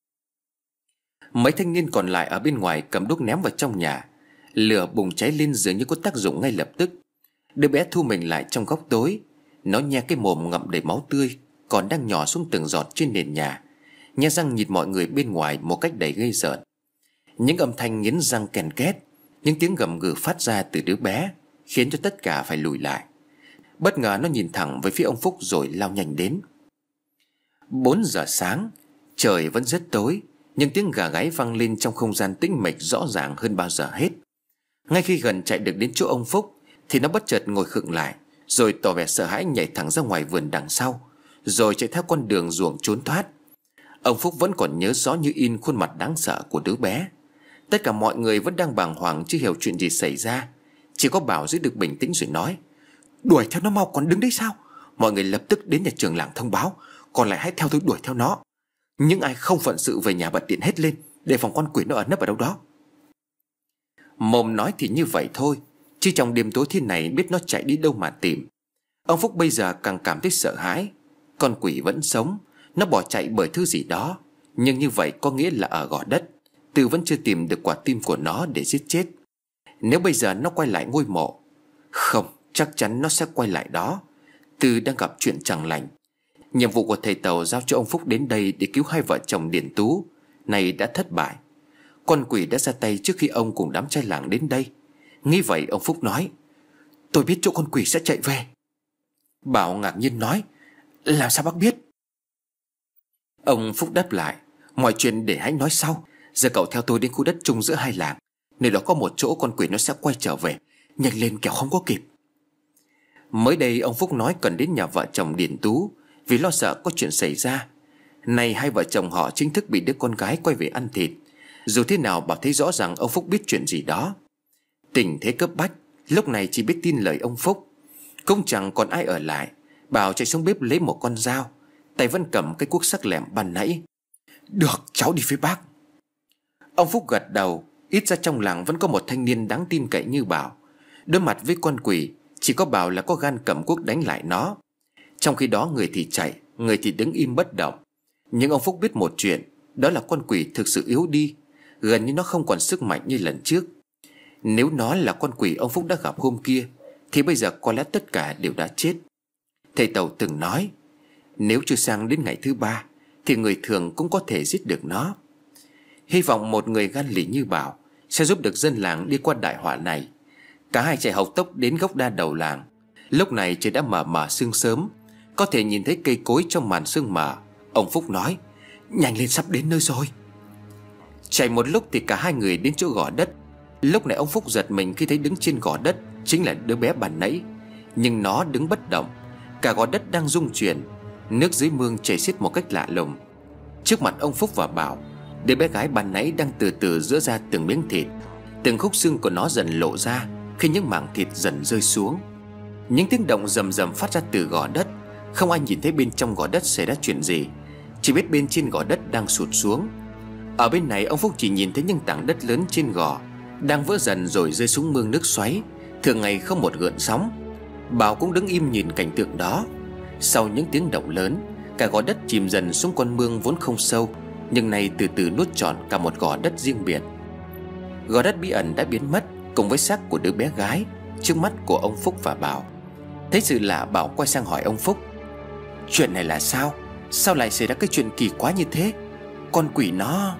Mấy thanh niên còn lại ở bên ngoài cầm đuốc ném vào trong nhà. Lửa bùng cháy lên dường như có tác dụng ngay lập tức. Đứa bé thu mình lại trong góc tối. Nó nhe cái mồm ngậm đầy máu tươi còn đang nhỏ xuống từng giọt trên nền nhà, nhe răng nhìn mọi người bên ngoài một cách đầy ghê rợn. Những âm thanh nghiến răng ken két, những tiếng gầm gừ phát ra từ đứa bé khiến cho tất cả phải lùi lại. Bất ngờ nó nhìn thẳng về phía ông Phúc rồi lao nhanh đến. 4 giờ sáng, trời vẫn rất tối, nhưng tiếng gà gáy vang lên trong không gian tĩnh mịch rõ ràng hơn bao giờ hết. Ngay khi gần chạy được đến chỗ ông Phúc thì nó bất chợt ngồi khựng lại, rồi tỏ vẻ sợ hãi nhảy thẳng ra ngoài vườn đằng sau, rồi chạy theo con đường ruộng trốn thoát. Ông Phúc vẫn còn nhớ rõ như in khuôn mặt đáng sợ của đứa bé. Tất cả mọi người vẫn đang bàng hoàng chưa hiểu chuyện gì xảy ra. Chỉ có Bảo giữ được bình tĩnh rồi nói: Đuổi theo nó mau, còn đứng đấy sao? Mọi người lập tức đến nhà trường làng thông báo, còn lại hãy theo tôi đuổi theo nó. Những ai không phận sự về nhà bật điện hết lên, để phòng con quỷ nó ẩn nấp ở đâu đó. Mồm nói thì như vậy thôi, chứ trong đêm tối thế này biết nó chạy đi đâu mà tìm. Ông Phúc bây giờ càng cảm thấy sợ hãi. Con quỷ vẫn sống, nó bỏ chạy bởi thứ gì đó. Nhưng như vậy có nghĩa là ở gò đất Tư vẫn chưa tìm được quả tim của nó để giết chết. Nếu bây giờ nó quay lại ngôi mộ, không, chắc chắn nó sẽ quay lại đó. Tư đang gặp chuyện chẳng lành. Nhiệm vụ của thầy Tàu giao cho ông Phúc đến đây để cứu hai vợ chồng Điển Tú này đã thất bại. Con quỷ đã ra tay trước khi ông cùng đám trai làng đến đây. Nghĩ vậy ông Phúc nói: Tôi biết chỗ con quỷ sẽ chạy về. Bảo ngạc nhiên nói: Làm sao bác biết? Ông Phúc đáp lại: Mọi chuyện để hãy nói sau. Giờ cậu theo tôi đến khu đất chung giữa hai làng. Nơi đó có một chỗ con quỷ nó sẽ quay trở về. Nhanh lên kẻo không có kịp. Mới đây ông Phúc nói cần đến nhà vợ chồng Điển Tú vì lo sợ có chuyện xảy ra. Nay hai vợ chồng họ chính thức bị đứa con gái quay về ăn thịt. Dù thế nào Bảo thấy rõ ràng ông Phúc biết chuyện gì đó. Tình thế cấp bách, lúc này chỉ biết tin lời ông Phúc. Cũng chẳng còn ai ở lại. Bảo chạy xuống bếp lấy một con dao, tay vẫn cầm cái cuốc sắc lẹm ban nãy. Được, cháu đi với bác. Ông Phúc gật đầu. Ít ra trong làng vẫn có một thanh niên đáng tin cậy như Bảo. Đối mặt với con quỷ, chỉ có Bảo là có gan cầm cuốc đánh lại nó. Trong khi đó người thì chạy, người thì đứng im bất động. Nhưng ông Phúc biết một chuyện, đó là con quỷ thực sự yếu đi. Gần như nó không còn sức mạnh như lần trước. Nếu nó là con quỷ ông Phúc đã gặp hôm kia thì bây giờ có lẽ tất cả đều đã chết. Thầy Tàu từng nói, nếu chưa sang đến ngày thứ 3 thì người thường cũng có thể giết được nó. Hy vọng một người gan lì như Bảo sẽ giúp được dân làng đi qua đại họa này. Cả hai chạy hộc tốc đến gốc đa đầu làng. Lúc này trời đã mờ mờ sương sớm, có thể nhìn thấy cây cối trong màn sương mờ. Ông Phúc nói: Nhanh lên, sắp đến nơi rồi. Chạy một lúc thì cả hai người đến chỗ gò đất. Lúc này ông Phúc giật mình khi thấy đứng trên gò đất chính là đứa bé ban nãy. Nhưng nó đứng bất động. Cả gò đất đang rung chuyển. Nước dưới mương chảy xiết một cách lạ lùng. Trước mặt ông Phúc và Bảo, đứa bé gái ban nãy đang từ từ giữa ra từng miếng thịt. Từng khúc xương của nó dần lộ ra khi những mảng thịt dần rơi xuống. Những tiếng động rầm rầm phát ra từ gò đất. Không ai nhìn thấy bên trong gò đất xảy ra chuyện gì, chỉ biết bên trên gò đất đang sụt xuống. Ở bên này ông Phúc chỉ nhìn thấy những tảng đất lớn trên gò đang vỡ dần rồi rơi xuống mương nước xoáy, thường ngày không một gợn sóng. Bảo cũng đứng im nhìn cảnh tượng đó. Sau những tiếng động lớn, cả gò đất chìm dần xuống con mương vốn không sâu, nhưng nay từ từ nuốt trọn cả một gò đất riêng biệt. Gò đất bí ẩn đã biến mất cùng với xác của đứa bé gái trước mắt của ông Phúc và Bảo. Thấy sự lạ, Bảo quay sang hỏi ông Phúc: Chuyện này là sao? Sao lại xảy ra cái chuyện kỳ quái như thế? Con quỷ nó...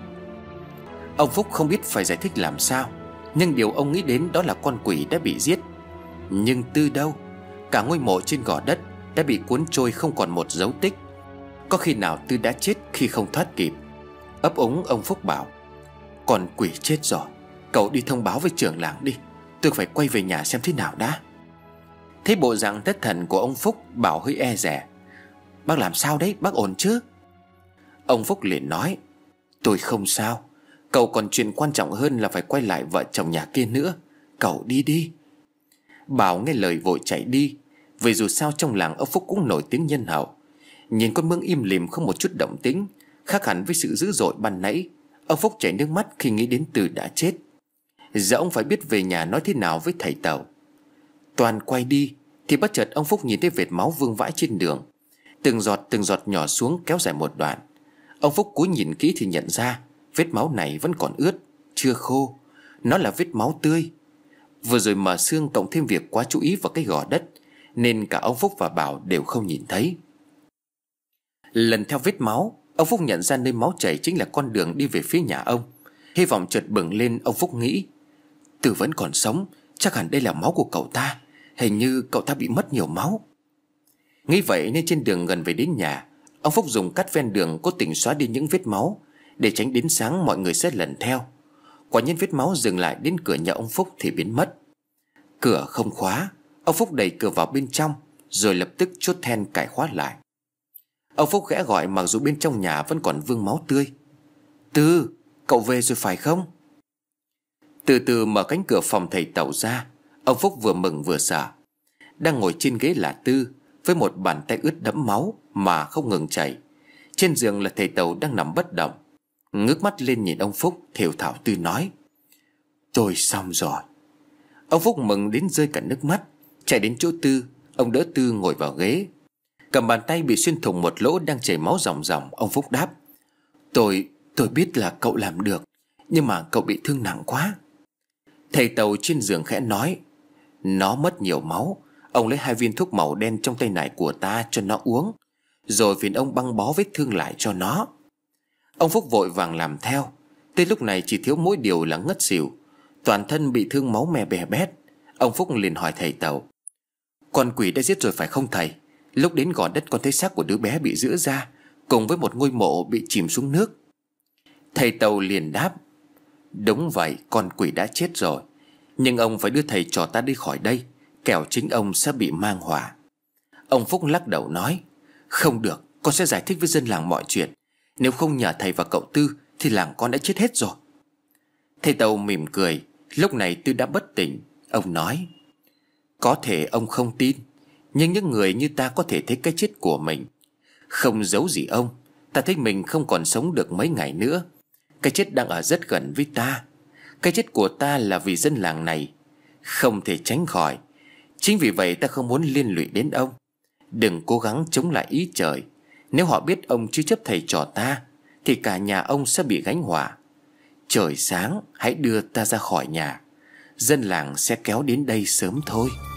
Ông Phúc không biết phải giải thích làm sao, nhưng điều ông nghĩ đến đó là con quỷ đã bị giết. Nhưng từ đâu? Cả ngôi mộ trên gò đất đã bị cuốn trôi không còn một dấu tích. Có khi nào Tư đã chết khi không thoát kịp. Ấp úng ông Phúc bảo: Con quỷ chết rồi, cậu đi thông báo với trưởng làng đi, tôi phải quay về nhà xem thế nào đã. Thấy bộ dạng thất thần của ông Phúc, Bảo hơi e dè: Bác làm sao đấy, bác ổn chứ? Ông Phúc liền nói: Tôi không sao, cậu còn chuyện quan trọng hơn là phải quay lại vợ chồng nhà kia nữa. Cậu đi đi. Bảo nghe lời vội chạy đi. Vì dù sao trong làng ông Phúc cũng nổi tiếng nhân hậu. Nhìn con Mương im lìm không một chút động tĩnh, khác hẳn với sự dữ dội ban nãy, ông Phúc chảy nước mắt khi nghĩ đến Từ đã chết. Giờ ông phải biết về nhà nói thế nào với thầy Tàu. Toàn quay đi thì bất chợt ông Phúc nhìn thấy vệt máu vương vãi trên đường. Từng giọt nhỏ xuống kéo dài một đoạn. Ông Phúc cúi nhìn kỹ thì nhận ra vết máu này vẫn còn ướt, chưa khô. Nó là vết máu tươi. Vừa rồi mở xương cộng thêm việc quá chú ý vào cái gò đất, nên cả ông Phúc và Bảo đều không nhìn thấy. Lần theo vết máu, ông Phúc nhận ra nơi máu chảy chính là con đường đi về phía nhà ông. Hy vọng chợt bừng lên, ông Phúc nghĩ: Từ vẫn còn sống, chắc hẳn đây là máu của cậu ta. Hình như cậu ta bị mất nhiều máu. Nghĩ vậy nên trên đường gần về đến nhà, ông Phúc dùng cát ven đường cố tình xóa đi những vết máu, để tránh đến sáng mọi người sẽ lần theo. Quả nhiên vết máu dừng lại đến cửa nhà ông Phúc thì biến mất. Cửa không khóa. Ông Phúc đẩy cửa vào bên trong, rồi lập tức chốt then cài khóa lại. Ông Phúc khẽ gọi mặc dù bên trong nhà vẫn còn vương máu tươi: Tư, cậu về rồi phải không? Từ từ mở cánh cửa phòng thầy Tàu ra. Ông Phúc vừa mừng vừa sợ. Đang ngồi trên ghế là Tư, với một bàn tay ướt đẫm máu mà không ngừng chảy. Trên giường là thầy Tàu đang nằm bất động. Ngước mắt lên nhìn ông Phúc, thều thào Tư nói: Tôi xong rồi. Ông Phúc mừng đến rơi cả nước mắt. Chạy đến chỗ Tư, ông đỡ Tư ngồi vào ghế. Cầm bàn tay bị xuyên thủng một lỗ đang chảy máu ròng ròng, ông Phúc đáp: Tôi biết là cậu làm được, nhưng mà cậu bị thương nặng quá. Thầy Tàu trên giường khẽ nói: Nó mất nhiều máu. Ông lấy 2 viên thuốc màu đen trong tay này của ta cho nó uống, rồi phiền ông băng bó vết thương lại cho nó. Ông Phúc vội vàng làm theo. Tới lúc này chỉ thiếu mỗi điều là ngất xỉu. Toàn thân bị thương máu me bè bét. Ông Phúc liền hỏi thầy Tàu: Con quỷ đã giết rồi phải không thầy? Lúc đến gò đất con thấy xác của đứa bé bị rữa ra, cùng với một ngôi mộ bị chìm xuống nước. Thầy Tàu liền đáp: Đúng vậy, con quỷ đã chết rồi. Nhưng ông phải đưa thầy trò ta đi khỏi đây, kẻo chính ông sẽ bị mang họa. Ông Phúc lắc đầu nói: Không được, con sẽ giải thích với dân làng mọi chuyện. Nếu không nhờ thầy và cậu Tư thì làng con đã chết hết rồi. Thầy Tàu mỉm cười. Lúc này Tư đã bất tỉnh. Ông nói: Có thể ông không tin, nhưng những người như ta có thể thấy cái chết của mình. Không giấu gì ông, ta thấy mình không còn sống được mấy ngày nữa. Cái chết đang ở rất gần với ta. Cái chết của ta là vì dân làng này, không thể tránh khỏi. Chính vì vậy ta không muốn liên lụy đến ông. Đừng cố gắng chống lại ý trời. Nếu họ biết ông chưa chấp thầy trò ta thì cả nhà ông sẽ bị gánh họa. Trời sáng hãy đưa ta ra khỏi nhà. Dân làng sẽ kéo đến đây sớm thôi.